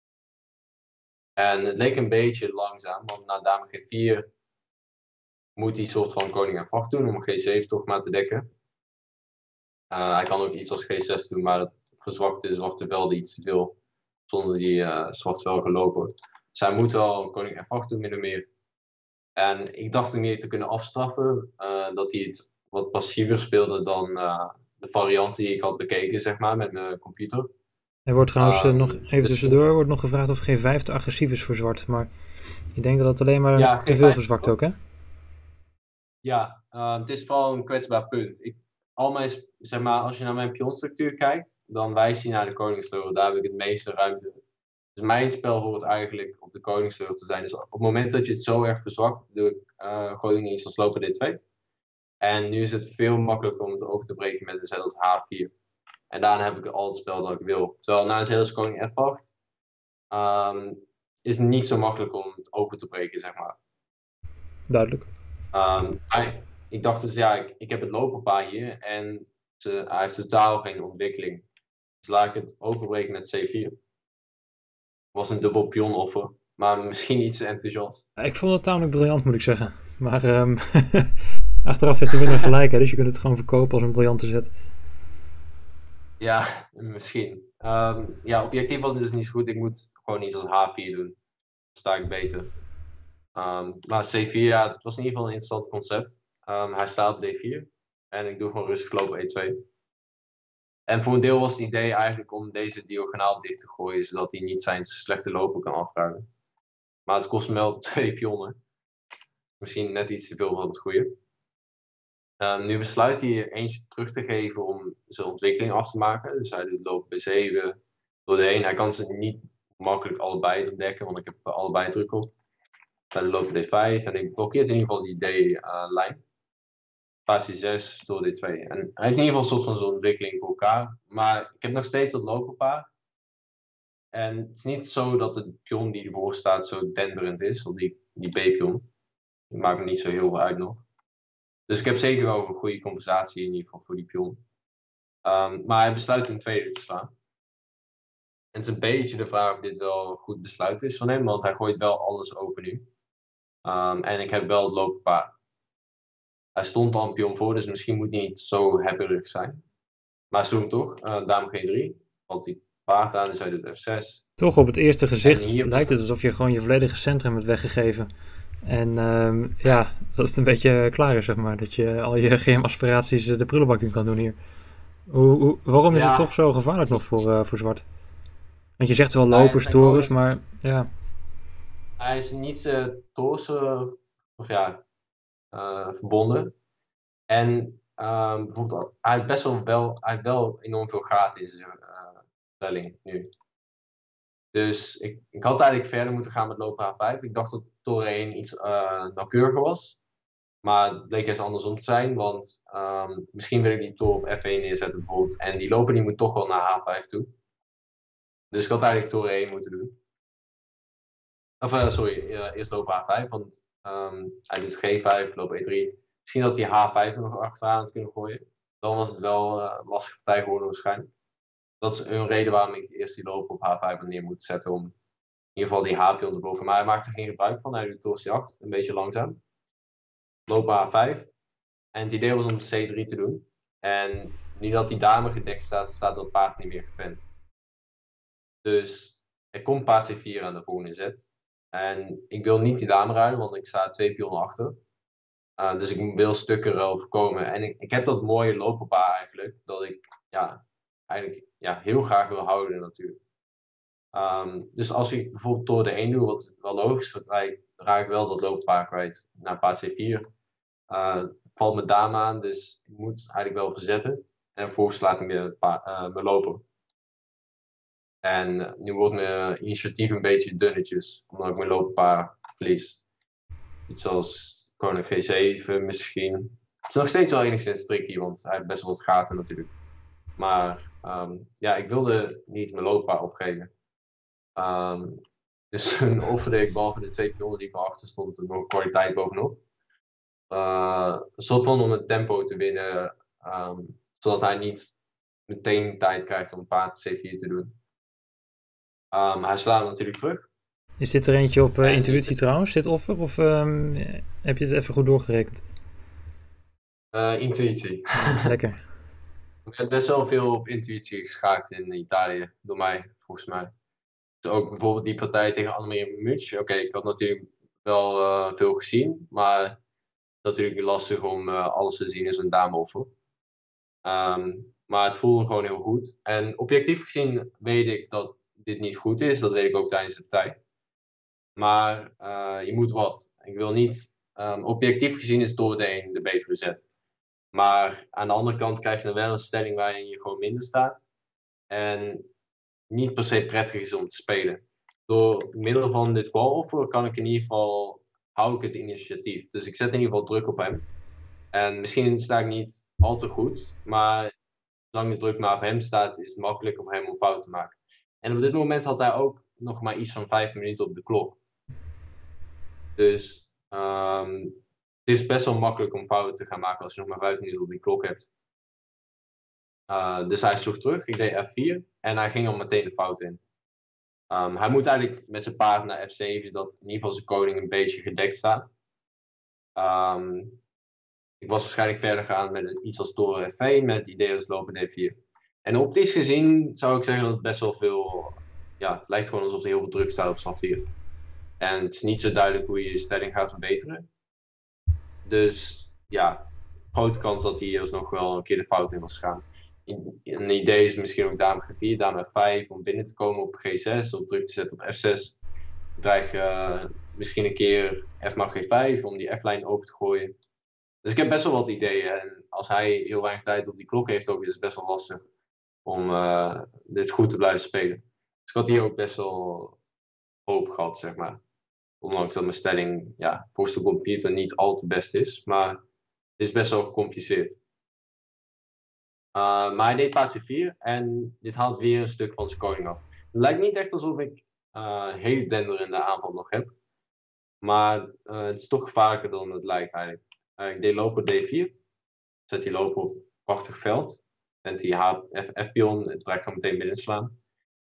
En het leek een beetje langzaam, want na dame G4 moet hij soort van koning F8 doen om G7 toch maar te dekken. Hij kan ook iets als G6 doen, maar dat verzwakt de zwarte velde iets te veel. Zonder die zwarte vel gelopen. Dus hij moet wel koning F8 doen, min of meer. En ik dacht hem meer te kunnen afstraffen. Dat hij het wat passiever speelde dan de varianten die ik had bekeken, zeg maar, met mijn computer. Er wordt trouwens nog even Dus tussendoor wordt nog gevraagd of G5 te agressief is voor zwart. Maar ik denk dat het alleen maar ja, te veel verzwakt ook, hè? Ja, het is vooral een kwetsbaar punt. Zeg maar, als je naar mijn pionstructuur kijkt, dan wijst hij naar de koningsvleugel. Daar heb ik het meeste ruimte. Dus mijn spel hoort eigenlijk op de koningsvleugel te zijn. Dus op het moment dat je het zo erg verzwakt, gooi je iets als loper D2. En nu is het veel makkelijker om het open te breken met een zet als H4. En daarna heb ik al het spel dat ik wil. Terwijl na een zet als koning F8 is het niet zo makkelijk om het open te breken, zeg maar. Duidelijk. Ik dacht dus, ja, ik heb het lopenpaar hier en hij heeft totaal geen ontwikkeling. Dus laat ik het openbreken met C4. Was een dubbel pionoffer, maar misschien iets enthousiast. Ik vond het tamelijk briljant, moet ik zeggen. Maar achteraf heeft de winnaar gelijk, hè? Dus je kunt het gewoon verkopen als een briljante zet. Ja, misschien. Ja, objectief was het dus niet zo goed. Ik moet gewoon iets als H4 doen. Dan sta ik beter. Maar C4, ja, het was in ieder geval een interessant concept. Hij staat op D4. En ik doe gewoon rustig lopen E2. En voor een deel was het idee eigenlijk om deze diagonaal dicht te gooien, zodat hij niet zijn slechte lopen kan afruimen. Maar het kost me wel 2 pionnen. Misschien net iets te veel van het goede. Nu besluit hij er eentje terug te geven om zijn ontwikkeling af te maken. Dus hij doet lopen B7 door de heen. Hij kan ze niet makkelijk allebei ontdekken, want ik heb allebei druk op. Hij doet lopen D5 en ik blokkeert in ieder geval die D-lijn. Paas C6 door D2. En hij heeft in ieder geval een soort van zo'n ontwikkeling voor elkaar. Maar ik heb nog steeds dat lopenpaar. En het is niet zo dat de pion die ervoor staat zo denderend is, of die B-pion. Die maakt me niet zo heel veel uit nog. Dus ik heb zeker wel een goede compensatie in ieder geval voor die pion. Maar hij besluit een tweede te slaan. En het is een beetje de vraag of dit wel een goed besluit is van hem, want hij gooit wel alles open nu. En ik heb wel het lopenpaar. Hij stond al een pion voor, dus misschien moet hij niet zo hebberig zijn. Maar hij stond hem toch. Dame G3. Valt hij paard aan, dus hij doet F6. Toch op het eerste gezicht hier lijkt het alsof je gewoon je volledige centrum hebt weggegeven. En ja, dat het een beetje klaar is, zeg maar. Dat je al je GM-aspiraties de prullenbak in kan doen hier. Waarom is het toch zo gevaarlijk nog voor zwart? Want je zegt wel lopers, torens, maar ja. Hij is niet torens verbonden. En bijvoorbeeld, hij heeft wel enorm veel gaten in zijn stelling nu. Dus ik had eigenlijk verder moeten gaan met lopen H5. Ik dacht dat toren 1 iets nauwkeuriger was. Maar het bleek eens andersom te zijn, want misschien wil ik die toren op F1 neerzetten bijvoorbeeld. En die loper die moet toch wel naar H5 toe. Dus ik had eigenlijk toren 1 moeten doen. Of eerst lopen H5, want hij doet G5, lopen E3. Misschien dat hij H5 er nog achteraan had kunnen gooien. Dan was het wel een lastige partij geworden waarschijnlijk. Dat is een reden waarom ik eerst die loper op H5 neer moet zetten om in ieder geval die H-pion te blokken. Maar hij maakt er geen gebruik van. Hij doet torens 8, een beetje langzaam. Lopen H5. En het idee was om C3 te doen. En nu dat die dame gedekt staat, staat dat paard niet meer gepland. Dus er komt paard C4 aan de volgende zet. En ik wil niet die dame ruilen, want ik sta 2 pionnen achter. Dus ik wil stukken erover voorkomen. En ik heb dat mooie lopenpaar eigenlijk, dat ik eigenlijk heel graag wil houden natuurlijk. Dus als ik bijvoorbeeld door de 1 doe, wat wel logisch, dan raak ik wel dat looppaar kwijt naar paard C4. Valt mijn dame aan, dus ik moet eigenlijk wel verzetten. En vervolgens laat ik me lopen. En nu wordt mijn initiatief een beetje dunnetjes, omdat ik mijn looppaar verlies. Iets als koning G7 misschien. Het is nog steeds wel enigszins tricky, want hij heeft best wel wat gaten natuurlijk. Maar ik wilde niet mijn looppaar opgeven. Dus toen offerde ik behalve de 2 pionnen die ik al achter stond, nog kwaliteit bovenop. Een soort van om het tempo te winnen, zodat hij niet meteen tijd krijgt om paard C4 te doen. Hij slaat hem natuurlijk terug. Is dit er eentje op intuïtie trouwens, dit offer? Of heb je het even goed doorgerekend? Intuïtie. Lekker. Er werd best wel veel op intuïtie geschaakt in Italië, door mij, volgens mij. Dus ook bijvoorbeeld die partij tegen Annemarie Much. Oké, ik had natuurlijk wel veel gezien, maar het is natuurlijk lastig om alles te zien in zo'n dameoffer. Maar het voelde gewoon heel goed. En objectief gezien weet ik dat dit niet goed is. Dat weet ik ook tijdens de partij. Maar je moet wat. Ik wil niet... objectief gezien is door de een de betere zet. Maar aan de andere kant krijg je dan wel een stelling waarin je gewoon minder staat. En niet per se prettig is om te spelen. Door middel van dit balloffer kan ik in ieder geval... hou ik het initiatief. Dus ik zet in ieder geval druk op hem. En misschien sta ik niet al te goed. Maar zolang de druk maar op hem staat, is het makkelijker voor hem om fout te maken. En op dit moment had hij ook nog maar iets van 5 minuten op de klok. Dus het is best wel makkelijk om fouten te gaan maken als je nog maar 5 minuten op die klok hebt. Dus hij sloeg terug, ik deed F4 en hij ging al meteen de fout in. Hij moet eigenlijk met zijn paard naar F7, zodat in ieder geval zijn koning een beetje gedekt staat. Ik was waarschijnlijk verder gegaan met iets als toren F1 met het idee als lopen D4. En optisch gezien zou ik zeggen dat het best wel veel... Ja, het lijkt gewoon alsof er heel veel druk staat op slag 4. En het is niet zo duidelijk hoe je je stelling gaat verbeteren. Dus ja, grote kans dat hij alsnog wel een keer de fout in was gegaan. Een idee is misschien ook dame G4, dame F5 om binnen te komen op G6, of druk te zetten op F6. Dreig misschien een keer F mag G5 om die F-lijn open te gooien. Dus ik heb best wel wat ideeën. En als hij heel weinig tijd op die klok heeft, ook is het best wel lastig om dit goed te blijven spelen. Dus ik had hier ook best wel hoop gehad, zeg maar. Ondanks dat mijn stelling volgens de computer niet al te best is. Maar het is best wel gecompliceerd. Maar hij deed paard C4 en dit haalt weer een stuk van zijn koning af. Het lijkt niet echt alsof ik hele denderende aanval nog heb. Maar het is toch gevaarlijker dan het lijkt eigenlijk. Ik deed loper D4. Zet die loper op prachtig veld. En die F-pion, het dreigt gewoon meteen binnenslaan.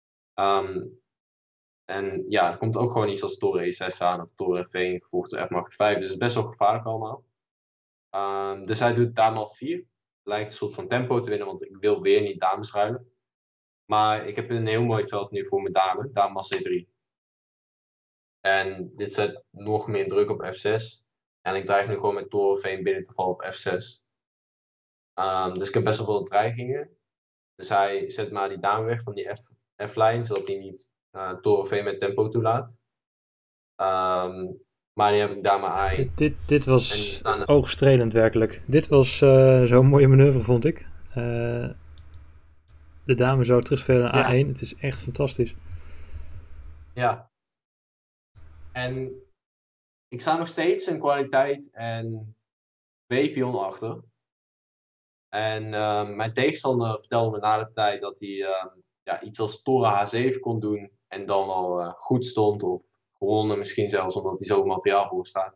En ja, er komt ook gewoon iets als toren E6 aan of toren F1 gevolgd door F mag 5. Dus het is best wel gevaarlijk allemaal. Dus hij doet dame al 4. Lijkt een soort van tempo te winnen, want ik wil weer niet dames ruilen. Maar ik heb een heel mooi veld nu voor mijn dame. Dame al C3. En dit zet nog meer druk op F6. En ik dreig nu gewoon met toren F1 binnen te vallen op F6. Dus ik heb best wel veel dreigingen. Dus hij zet maar die dame weg van die F-lijn, zodat hij niet toren V met tempo toelaat. Maar nu heb ik dame I. Dit was oogstrelend werkelijk. Dit was zo'n mooie manoeuvre, vond ik. De dame zo terugspelen naar A1. Het is echt fantastisch. Ja. En ik sta nog steeds in kwaliteit en 2 pionnen achter. En mijn tegenstander vertelde me na de partij dat hij iets als toren H7 kon doen. En dan wel goed stond of gewonnen misschien zelfs, omdat hij zoveel materiaal voor staat.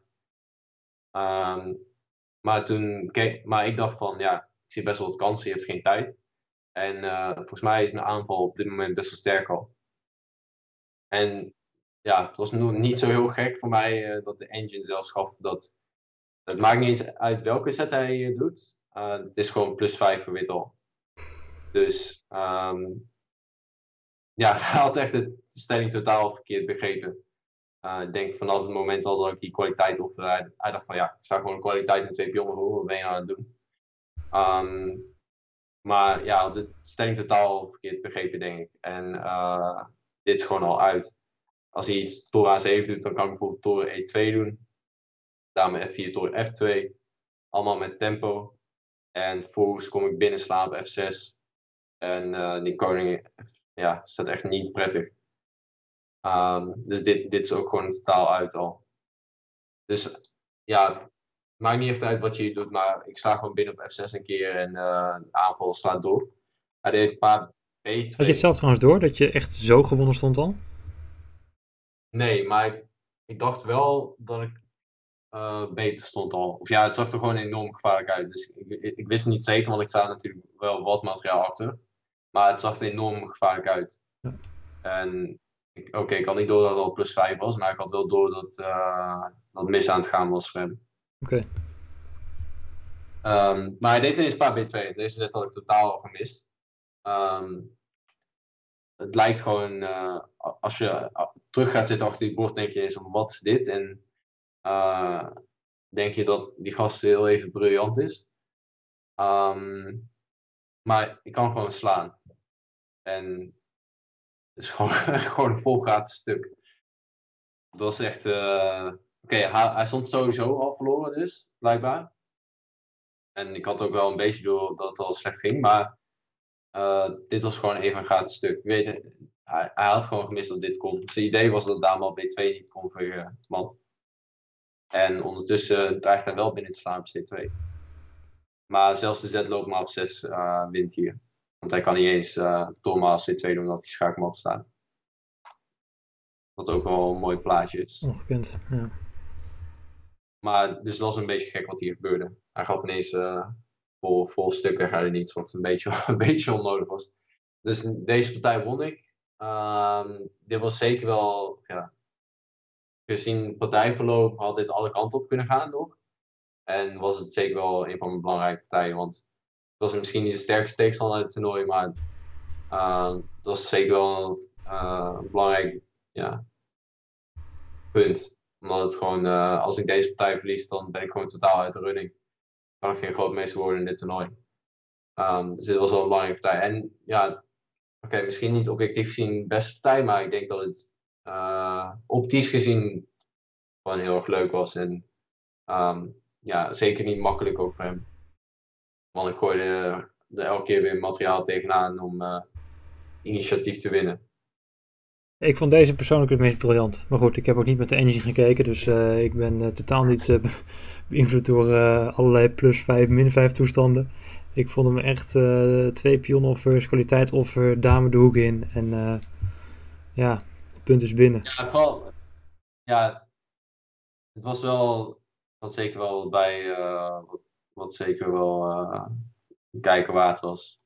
Maar ik dacht van, ik zie best wel wat kansen, je hebt geen tijd. En volgens mij is mijn aanval op dit moment best wel sterk al. En ja, het was nog niet zo heel gek voor mij dat de engine zelfs gaf dat... Het maakt niet eens uit welke set hij doet. Het is gewoon +5 voor wit al. Dus hij had echt de stelling totaal verkeerd begrepen. Ik denk vanaf het moment al dat ik die kwaliteit opdraaide. Hij dacht van ik sta gewoon een kwaliteit in 2 pionnen voor. Wat ben je nou aan het doen? Maar ja, de stelling totaal verkeerd begrepen, denk ik. En dit is gewoon al uit. Als hij iets toren A7 doet, dan kan ik bijvoorbeeld toren E2 doen. Dame F4, toren F2. Allemaal met tempo. En vervolgens kom ik binnenslaan op F6. En die koning staat echt niet prettig. Dus dit is ook gewoon totaal uit al. Dus ja, maakt niet echt uit wat je hier doet, maar ik sta gewoon binnen op F6 een keer en de aanval slaat door. Hij deed een paar B2. Had je het zelf trouwens door, dat je echt zo gewonnen stond al? Nee, maar ik dacht wel dat ik beter stond al. Of ja, het zag er gewoon enorm gevaarlijk uit. Dus ik wist niet zeker, want ik sta natuurlijk wel wat materiaal achter. Maar het zag er enorm gevaarlijk uit. Ja. En ik had niet door dat het al +5 was, maar ik had wel door dat mis aan het gaan was voor hem. Oké. Maar hij deed ineens paar B2. Deze zet had ik totaal al gemist. Ehm, het lijkt gewoon, als je terug gaat zitten achter die bord, denk je eens, wat is dit? En denk je dat die gast heel even briljant is. Ehm, maar ik kan gewoon slaan. En het is gewoon, gewoon een vol gratis stuk. Het was echt. Oké, hij stond sowieso al verloren, dus blijkbaar. En ik had ook wel een beetje door dat het al slecht ging. Maar dit was gewoon even een gratis stuk. Weet je, hij had gewoon gemist dat dit kon. Zijn idee was dat Dame B2 niet kon voor mat. En ondertussen dreigt hij wel binnen te slaan op C2. Maar zelfs de Z loopt maar af 6 wint hier. Want hij kan niet eens Thomas C2 doen omdat hij schaakmat staat. Wat ook wel een mooi plaatje is. Ongekend, ja. Maar dus dat was een beetje gek wat hier gebeurde. Hij gaf ineens vol stukken ga er niets, wat een beetje, een beetje onnodig was. Dus deze partij won ik. Dit was zeker wel, ja, gezien het partijverloop had dit alle kanten op kunnen gaan nog. En was het zeker wel een van mijn belangrijke partijen, want het was misschien niet de sterkste tegenstander in het toernooi, maar dat was zeker wel een belangrijk punt. Omdat het gewoon, als ik deze partij verlies, dan ben ik gewoon totaal uit de running. Kan ik geen grootmeester worden in dit toernooi. Dus dit was wel een belangrijke partij. En ja, oké, misschien niet objectief gezien de beste partij, maar ik denk dat het optisch gezien gewoon heel erg leuk was. En ja, zeker niet makkelijk ook voor hem. Want ik gooide er elke keer weer materiaal tegenaan om initiatief te winnen. Ik vond deze persoonlijk het meest briljant. Maar goed, ik heb ook niet met de engine gekeken, dus ik ben totaal niet beïnvloed door allerlei plus 5, min 5 toestanden. Ik vond hem echt 2 pionoffers, kwaliteit offer, dame de hoek in. En ja, het punt is binnen. Ja, vooral, ja, het was wel, dat zeker wel bij, wat zeker wel kijken waard was.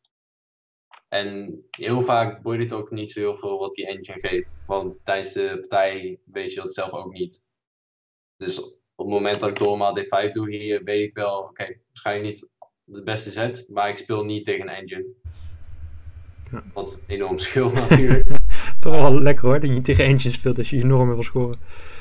En heel vaak boeit het ook niet zo heel veel wat die engine geeft. Want tijdens de partij weet je dat zelf ook niet. Dus op het moment dat ik doormaal D5 doe hier, weet ik wel, oké, waarschijnlijk niet de beste zet, maar ik speel niet tegen een engine. Ja. Wat enorm scheelt natuurlijk. Toch wel lekker hoor, dat je niet tegen engine speelt als je enorm wil scoren.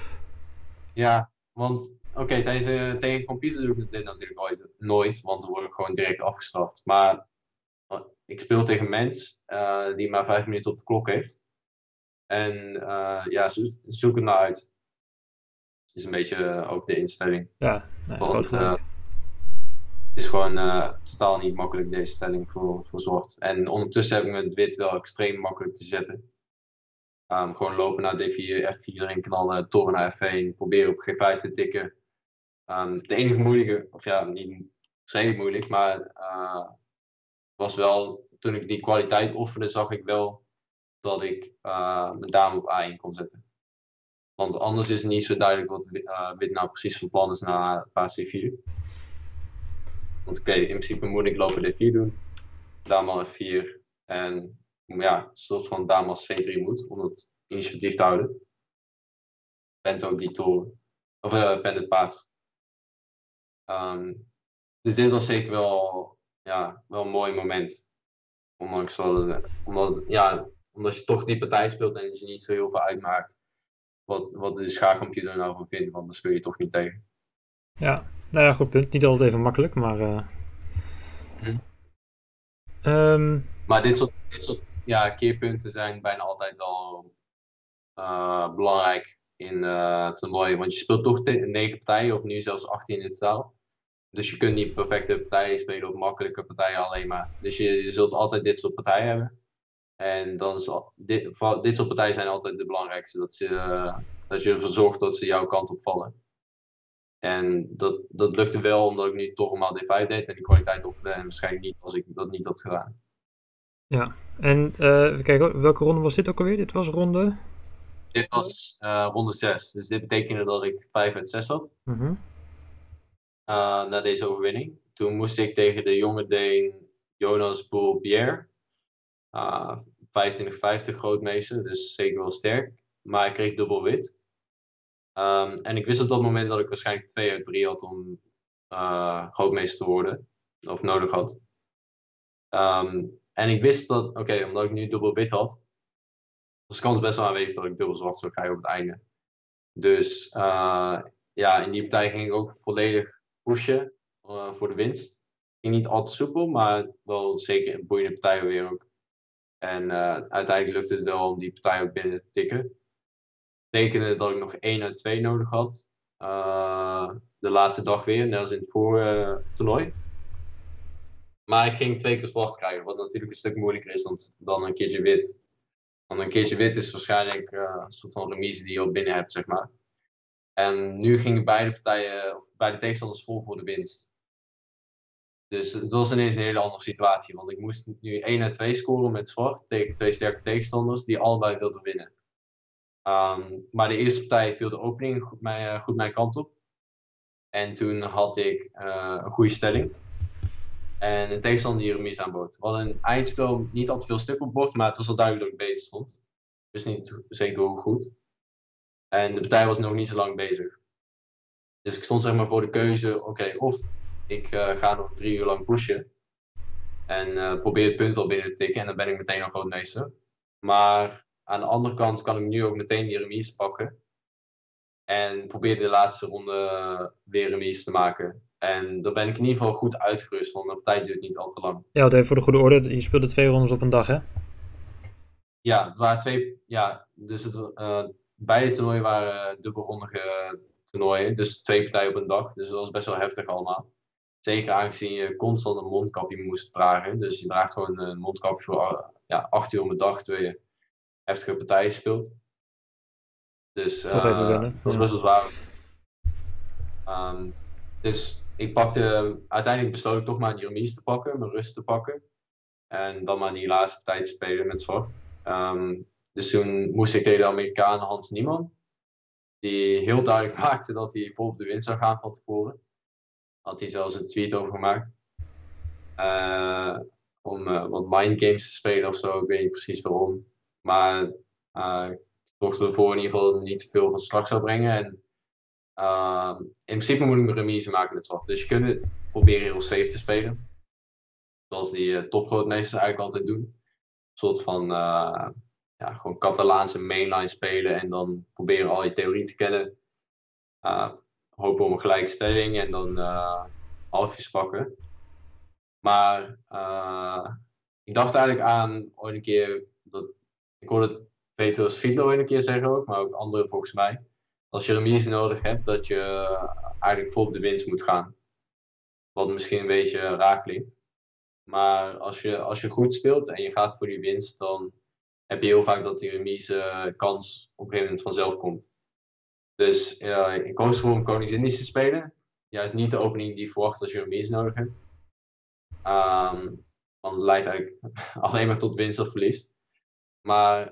Ja, want oké, tegen een computer doe ik dit natuurlijk nooit, want dan word ik gewoon direct afgestraft. Maar ik speel tegen een mens die maar 5 minuten op de klok heeft. En ja, zoek het nou uit. Is een beetje ook de instelling. Ja, nee, groot Want gelijk. het is gewoon totaal niet makkelijk deze stelling voor zwart. En ondertussen heb ik met wit wel extreem makkelijk te zetten. Gewoon lopen naar D4, F4 erin knallen, toren naar F1, proberen op G5 te tikken. De enige moeilijke, of ja, niet zeer moeilijk, maar was wel, toen ik die kwaliteit oefende, zag ik wel dat ik mijn dame op A1 kon zetten. Want anders is het niet zo duidelijk wat wit nou precies van plan is na paas C4. Want oké, in principe moet ik lopen D4 doen, dame al F4 en ja, een soort van dame als C3 moet, om het initiatief te houden. Pent ook die toren, of pent het paard. Dus dit was zeker wel, ja, wel een mooi moment. Omdat je toch die partij speelt en je niet zo heel veel uitmaakt wat de schaakcomputer nou van vindt, want dan speel je toch niet tegen. Ja, nou ja, goed punt. Niet altijd even makkelijk, maar... Maar dit soort keerpunten zijn bijna altijd wel belangrijk in toernooien. Want je speelt toch 9 partijen, of nu zelfs 18 in totaal. Dus je kunt niet perfecte partijen spelen of makkelijke partijen alleen maar. Dus je zult altijd dit soort partijen hebben. En dan is dit soort partijen zijn altijd de belangrijkste. Dat je ervoor zorgt dat ze jouw kant op vallen. En dat lukte wel omdat ik nu toch eenmaal D5 deed en die kwaliteit offerde. En waarschijnlijk niet als ik dat niet had gedaan. Ja, en kijk, welke ronde was dit ook alweer? Dit was ronde... Dit was ronde 6. Dus dit betekende dat ik 5 uit 6 had. Na deze overwinning. Toen moest ik tegen de jonge Deen Jonas Bourbier. 25-50 grootmeester, dus zeker wel sterk. Maar ik kreeg dubbel wit. En ik wist op dat moment dat ik waarschijnlijk 2 uit 3 had om grootmeester te worden. Of nodig had. En ik wist dat, oké, omdat ik nu dubbel wit had, was de kans best wel aanwezig dat ik dubbel zwart zou krijgen op het einde. Dus ja, in die partij ging ik ook volledig pushen voor de winst. Ging niet al te soepel, maar wel zeker in boeiende partijen weer ook. En uiteindelijk lukte het wel om die partij ook binnen te tikken. Dat betekende dat ik nog 1 uit 2 nodig had. De laatste dag weer, net als in het vorige toernooi. Maar ik ging 2 keer zwart krijgen, wat natuurlijk een stuk moeilijker is dan een keertje wit. Want een keertje wit is waarschijnlijk een soort van remise die je al binnen hebt, zeg maar. En nu gingen beide partijen, of beide tegenstanders vol voor de winst. Dus het was ineens een hele andere situatie. Want ik moest nu 1 uit 2 scoren met zwart tegen 2 sterke tegenstanders die allebei wilden winnen. Maar de eerste partij viel de opening goed mijn kant op. En toen had ik een goede stelling. En een tegenstander die remise aanbood. We hadden een eindspel niet al te veel stuk op bord, maar het was wel duidelijk dat ik beter stond. Ik wist niet zeker hoe goed. En de partij was nog niet zo lang bezig. Dus ik stond zeg maar voor de keuze, oké, of ik ga nog 3 uur lang pushen. En probeer het punt al binnen te tikken en dan ben ik meteen al grootmeester. Maar aan de andere kant kan ik nu ook meteen die remise pakken. En probeer de laatste ronde weer remise te maken. En dan ben ik in ieder geval goed uitgerust, want de partij duurt niet al te lang. Ja, wat even voor de goede orde. Je speelde 2 rondes op een dag, hè? Ja, het waren 2. Ja, dus beide toernooien waren dubbelrondige toernooien. Dus 2 partijen op een dag. Dus dat was best wel heftig allemaal. Zeker aangezien je constant een mondkapje moest dragen. Dus je draagt gewoon een mondkapje voor 8 uur op een dag terwijl je heftige partijen speelt. Dus Toch even wennen. het was best wel zwaar. Dus uiteindelijk besloot ik toch maar die remise te pakken, mijn rust te pakken. En dan maar die laatste partij te spelen met zwart. Dus toen moest ik tegen de Amerikaan Hans Niemann. Die heel duidelijk maakte dat hij vol op de winst zou gaan van tevoren. Had hij zelfs een tweet over gemaakt. Om wat mindgames te spelen of zo. Ik weet niet precies waarom. Maar ik zorgde ervoor in ieder geval dat het niet te veel van slag zou brengen. En in principe moet ik mijn remise maken met zwart. Dus je kunt het proberen heel safe te spelen. Zoals die topgrootmeesters eigenlijk altijd doen. Een soort van gewoon Catalaanse mainline spelen. En dan proberen al je theorie te kennen. Hopen op een gelijke stelling. En dan halfjes pakken. Maar ik dacht eigenlijk aan ooit een keer. Ik hoorde Peter Svidlo ooit een keer zeggen ook. Maar ook anderen volgens mij. Als je remise nodig hebt, dat je eigenlijk vol op de winst moet gaan. Wat misschien een beetje raar klinkt. Maar als je goed speelt en je gaat voor die winst, dan heb je heel vaak dat die remise kans op een gegeven moment vanzelf komt. Dus ik koos ervoor om Koningsindisch te spelen. Juist niet de opening die je verwacht als je remise nodig hebt. Want het leidt eigenlijk alleen maar tot winst of verlies. Maar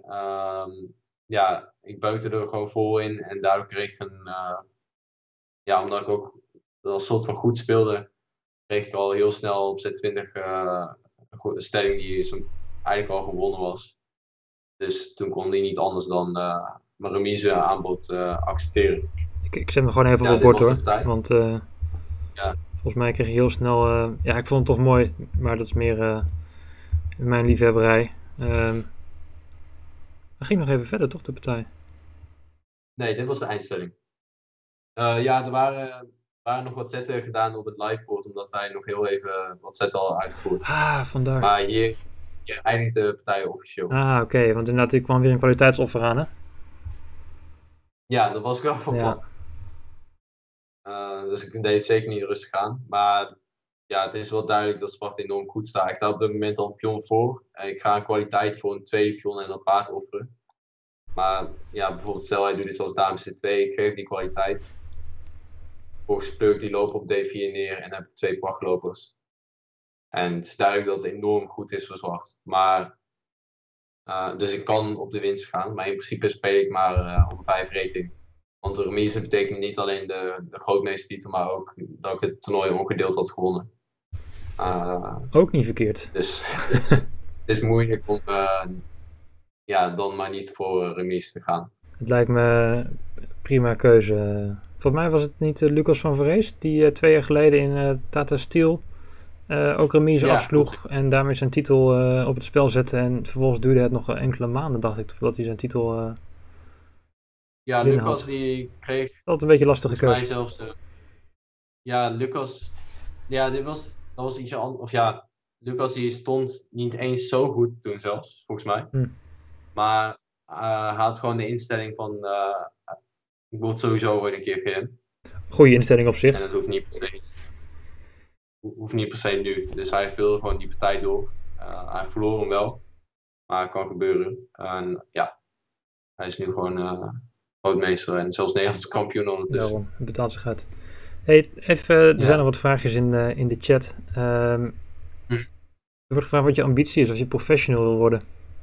ik beukte er gewoon vol in en daardoor kreeg ik omdat ik ook als soort van goed speelde, kreeg ik al heel snel op Z20 een stelling die eigenlijk al gewonnen was. Dus toen kon hij niet anders dan mijn remise aanbod accepteren. Ik zet me gewoon even op bord hoor. Want volgens mij kreeg je heel snel... ik vond het toch mooi, maar dat is meer mijn liefhebberij. We gingen nog even verder toch, de partij? Nee, dit was de eindstelling. Er waren nog wat zetten gedaan op het liveboard, omdat wij nog heel even wat zetten al uitgevoerd. Vandaar. Maar hier eindigt de partij officieel. Oké, want inderdaad, er kwam weer een kwaliteitsoffer aan, hè? Ja, dat was ik wel van plan. Dus ik deed het zeker niet rustig aan. Maar ja, het is wel duidelijk dat Sparta enorm goed staat. Ik sta op dit moment al een pion voor. En ik ga een kwaliteit voor een tweede pion en een paard offeren. Maar ja, bijvoorbeeld stel hij doet iets als dames C2, ik geef die kwaliteit. Volgens Pleuk die lopen op D4 neer en heb ik 2 prachtlopers. En het is duidelijk dat het enorm goed is voor zwart. Maar, dus ik kan op de winst gaan, maar in principe speel ik maar op 5 rating. Want de remise betekent niet alleen de grootmeestertitel, maar ook dat ik het toernooi ongedeeld had gewonnen. Ook niet verkeerd. Dus het is moeilijk om dan maar niet voor remise te gaan. Het lijkt me prima keuze, Volgens mij was het niet Lucas van Vrees die 2 jaar geleden in Tata Steel ook remise afsloeg en daarmee zijn titel op het spel zette. En vervolgens duurde het nog enkele maanden, dacht ik, voordat hij zijn titel Ja, binnen Lucas had. die kreeg Dat is een beetje een lastige volgens mij keuze. zelfs... ja, Lucas... Ja, dat was ietsje anders. Of ja, Lucas die stond niet eens zo goed toen zelfs, volgens mij. Hm. Maar hij had gewoon de instelling van... ik word sowieso ooit een keer GM. Goeie instelling op En zich. dat hoeft niet per se nu. Dus hij speelde gewoon die partij door. Hij verloor hem wel. Maar het kan gebeuren. En ja, hij is nu gewoon grootmeester en zelfs Nederlands kampioen ondertussen. Daarom, het betaalt zich uit. Hey, even, er zijn nog wat vraagjes in de chat. Er wordt gevraagd wat je ambitie is als je professional wil worden.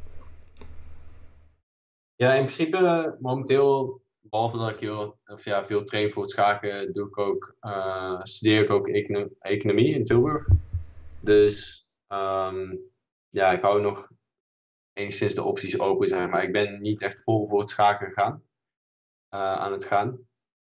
Ja, in principe momenteel, behalve dat ik veel train voor het schaken, studeer ik ook economie in Tilburg. Dus ja, ik hou nog enigszins de opties open, zeg maar. Ik ben niet echt vol voor het schaken gegaan, aan het gaan.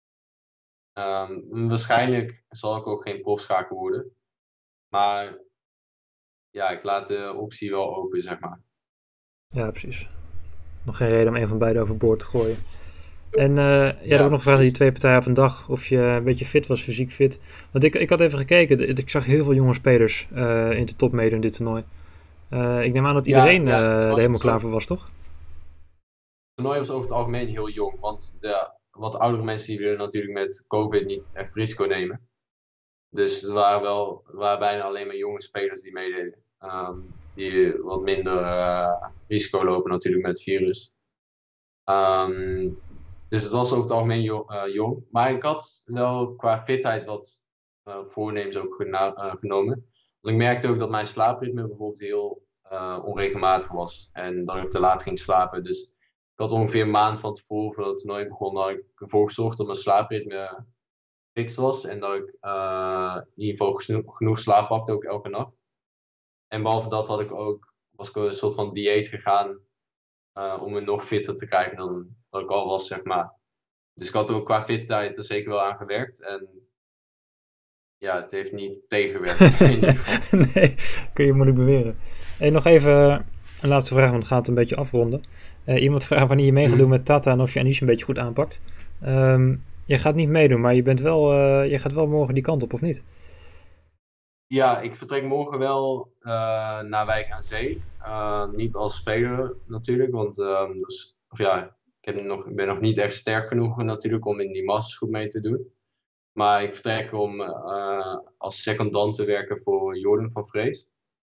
Waarschijnlijk zal ik ook geen profschaker worden. Maar ja, ik laat de optie wel open, zeg maar. Ja, precies. Nog geen reden om een van beide overboord te gooien. En jij had ook nog gevraagd die 2 partijen op een dag. Of je een beetje fit was, fysiek fit. Want ik had even gekeken. Ik zag heel veel jonge spelers in de top meedoen in dit toernooi. Ik neem aan dat iedereen er helemaal klaar voor was, toch? Het toernooi was over het algemeen heel jong. Want de wat oudere mensen die willen natuurlijk met COVID niet echt risico nemen. Dus er waren bijna alleen maar jonge spelers die meededen. Die wat minder risico lopen natuurlijk met het virus. Dus het was over het algemeen jong. Maar ik had wel qua fitheid wat voornemens ook genomen. Want ik merkte ook dat mijn slaapritme bijvoorbeeld heel onregelmatig was. En dat ik te laat ging slapen. Dus ik had ongeveer een maand van tevoren, voordat het toernooi begon, dat ik ervoor gezorgd dat mijn slaapritme fix was. En dat ik in ieder geval genoeg slaap pakte, ook elke nacht. En behalve dat was ik een soort van dieet gegaan om me nog fitter te krijgen dan dat ik al was, zeg maar. Dus ik had ook qua fitheid er zeker wel aan gewerkt. En ja, het heeft niet tegengewerkt. In ieder geval. Nee, kun je moeilijk beweren. En nog even een laatste vraag, want we gaan het een beetje afronden. Iemand vraagt wanneer je mee gaat doen met Tata en of je Anish een beetje goed aanpakt. Je gaat niet meedoen, maar je gaat wel morgen die kant op, of niet? Ja, ik vertrek morgen wel naar Wijk aan Zee. Niet als speler natuurlijk, want ik ben nog niet echt sterk genoeg natuurlijk om in die Masters goed mee te doen. Maar ik vertrek om als secondant te werken voor Jordan van Vrees.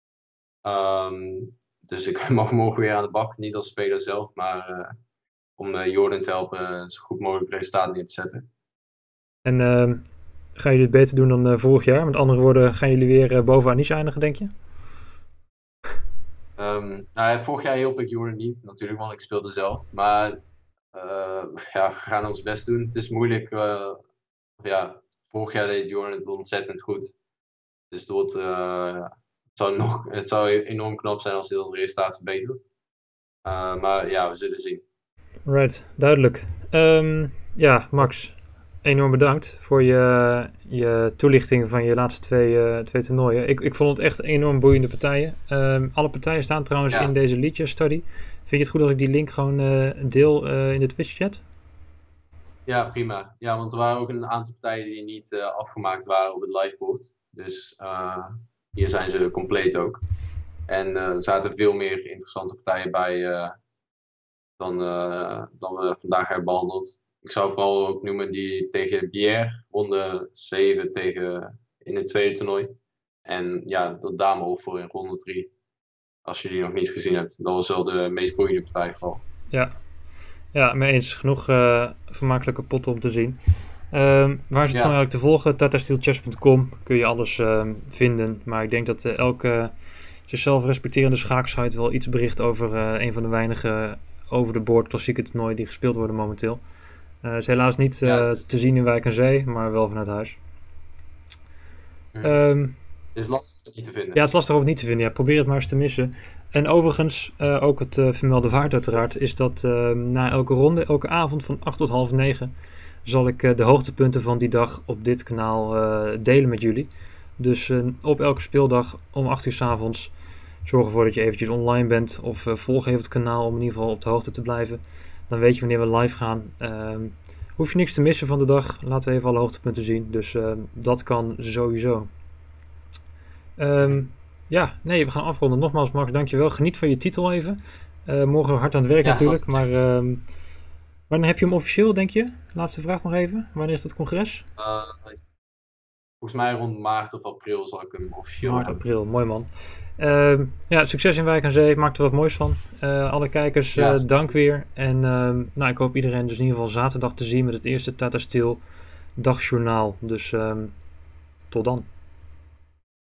Dus ik mag morgen weer aan de bak, niet als speler zelf, maar om Jordan te helpen zo goed mogelijk resultaat neer te zetten. En gaan jullie het beter doen dan vorig jaar? Met andere woorden, gaan jullie weer boven Anish eindigen, denk je? Vorig jaar hielp ik Jordan niet, natuurlijk, want ik speelde zelf. Maar we gaan ons best doen. Het is moeilijk. Vorig jaar deed Jordan het ontzettend goed. Dus het zou enorm knap zijn als hij dan de resultaat verbetert. Maar ja, we zullen zien. Right, duidelijk. Ja, Max, enorm bedankt voor je toelichting van je laatste twee toernooien. Ik vond het echt enorm boeiende partijen. Alle partijen staan trouwens in deze Lead Chess study. Vind je het goed als ik die link gewoon deel in de Twitch chat? Ja, prima. Ja, want er waren ook een aantal partijen die niet afgemaakt waren op het liveboard. Dus hier zijn ze compleet ook. En er zaten veel meer interessante partijen bij dan we vandaag hebben behandeld. Ik zou vooral ook noemen die tegen Bier, ronde 7 in het tweede toernooi. En ja, dat Damehof voor in ronde 3. Als je die nog niet gezien hebt. Dat was wel de meest boeiende partij vooral. Ja, mee eens. Genoeg vermakelijke potten om te zien. Waar is het dan eigenlijk te volgen? tatasteelchess.com kun je alles vinden. Maar ik denk dat elke zichzelf respecterende schaaksite wel iets bericht over een van de weinige over de board klassieke toernooien die gespeeld worden momenteel. Is helaas niet te zien in Wijk aan Zee, maar wel vanuit huis. Het is lastig om het niet te vinden. Ja, het is lastig om het niet te vinden. Ja, probeer het maar eens te missen. En overigens, ook het vermelde waard uiteraard, is dat na elke ronde, elke avond van 8 tot half 9, zal ik de hoogtepunten van die dag op dit kanaal delen met jullie. Dus op elke speeldag om 8 uur 's avonds zorg ervoor dat je eventjes online bent of volg even het kanaal om in ieder geval op de hoogte te blijven. Dan weet je wanneer we live gaan. Hoef je niks te missen van de dag. Laten we even alle hoogtepunten zien. Dus dat kan sowieso. Ja, nee, we gaan afronden. Nogmaals, Max, dankjewel. Geniet van je titel even. Morgen hard aan het werk natuurlijk. Maar wanneer heb je hem officieel, denk je? Laatste vraag nog even. Wanneer is het congres? Volgens mij rond maart of april zal ik hem officieel Maart, hebben. april. Mooi man. Ja, succes in Wijk aan Zee. Maak er wat moois van. Alle kijkers, dank weer. En nou, ik hoop iedereen dus in ieder geval zaterdag te zien met het eerste Tata Steel dagjournaal. Dus tot dan.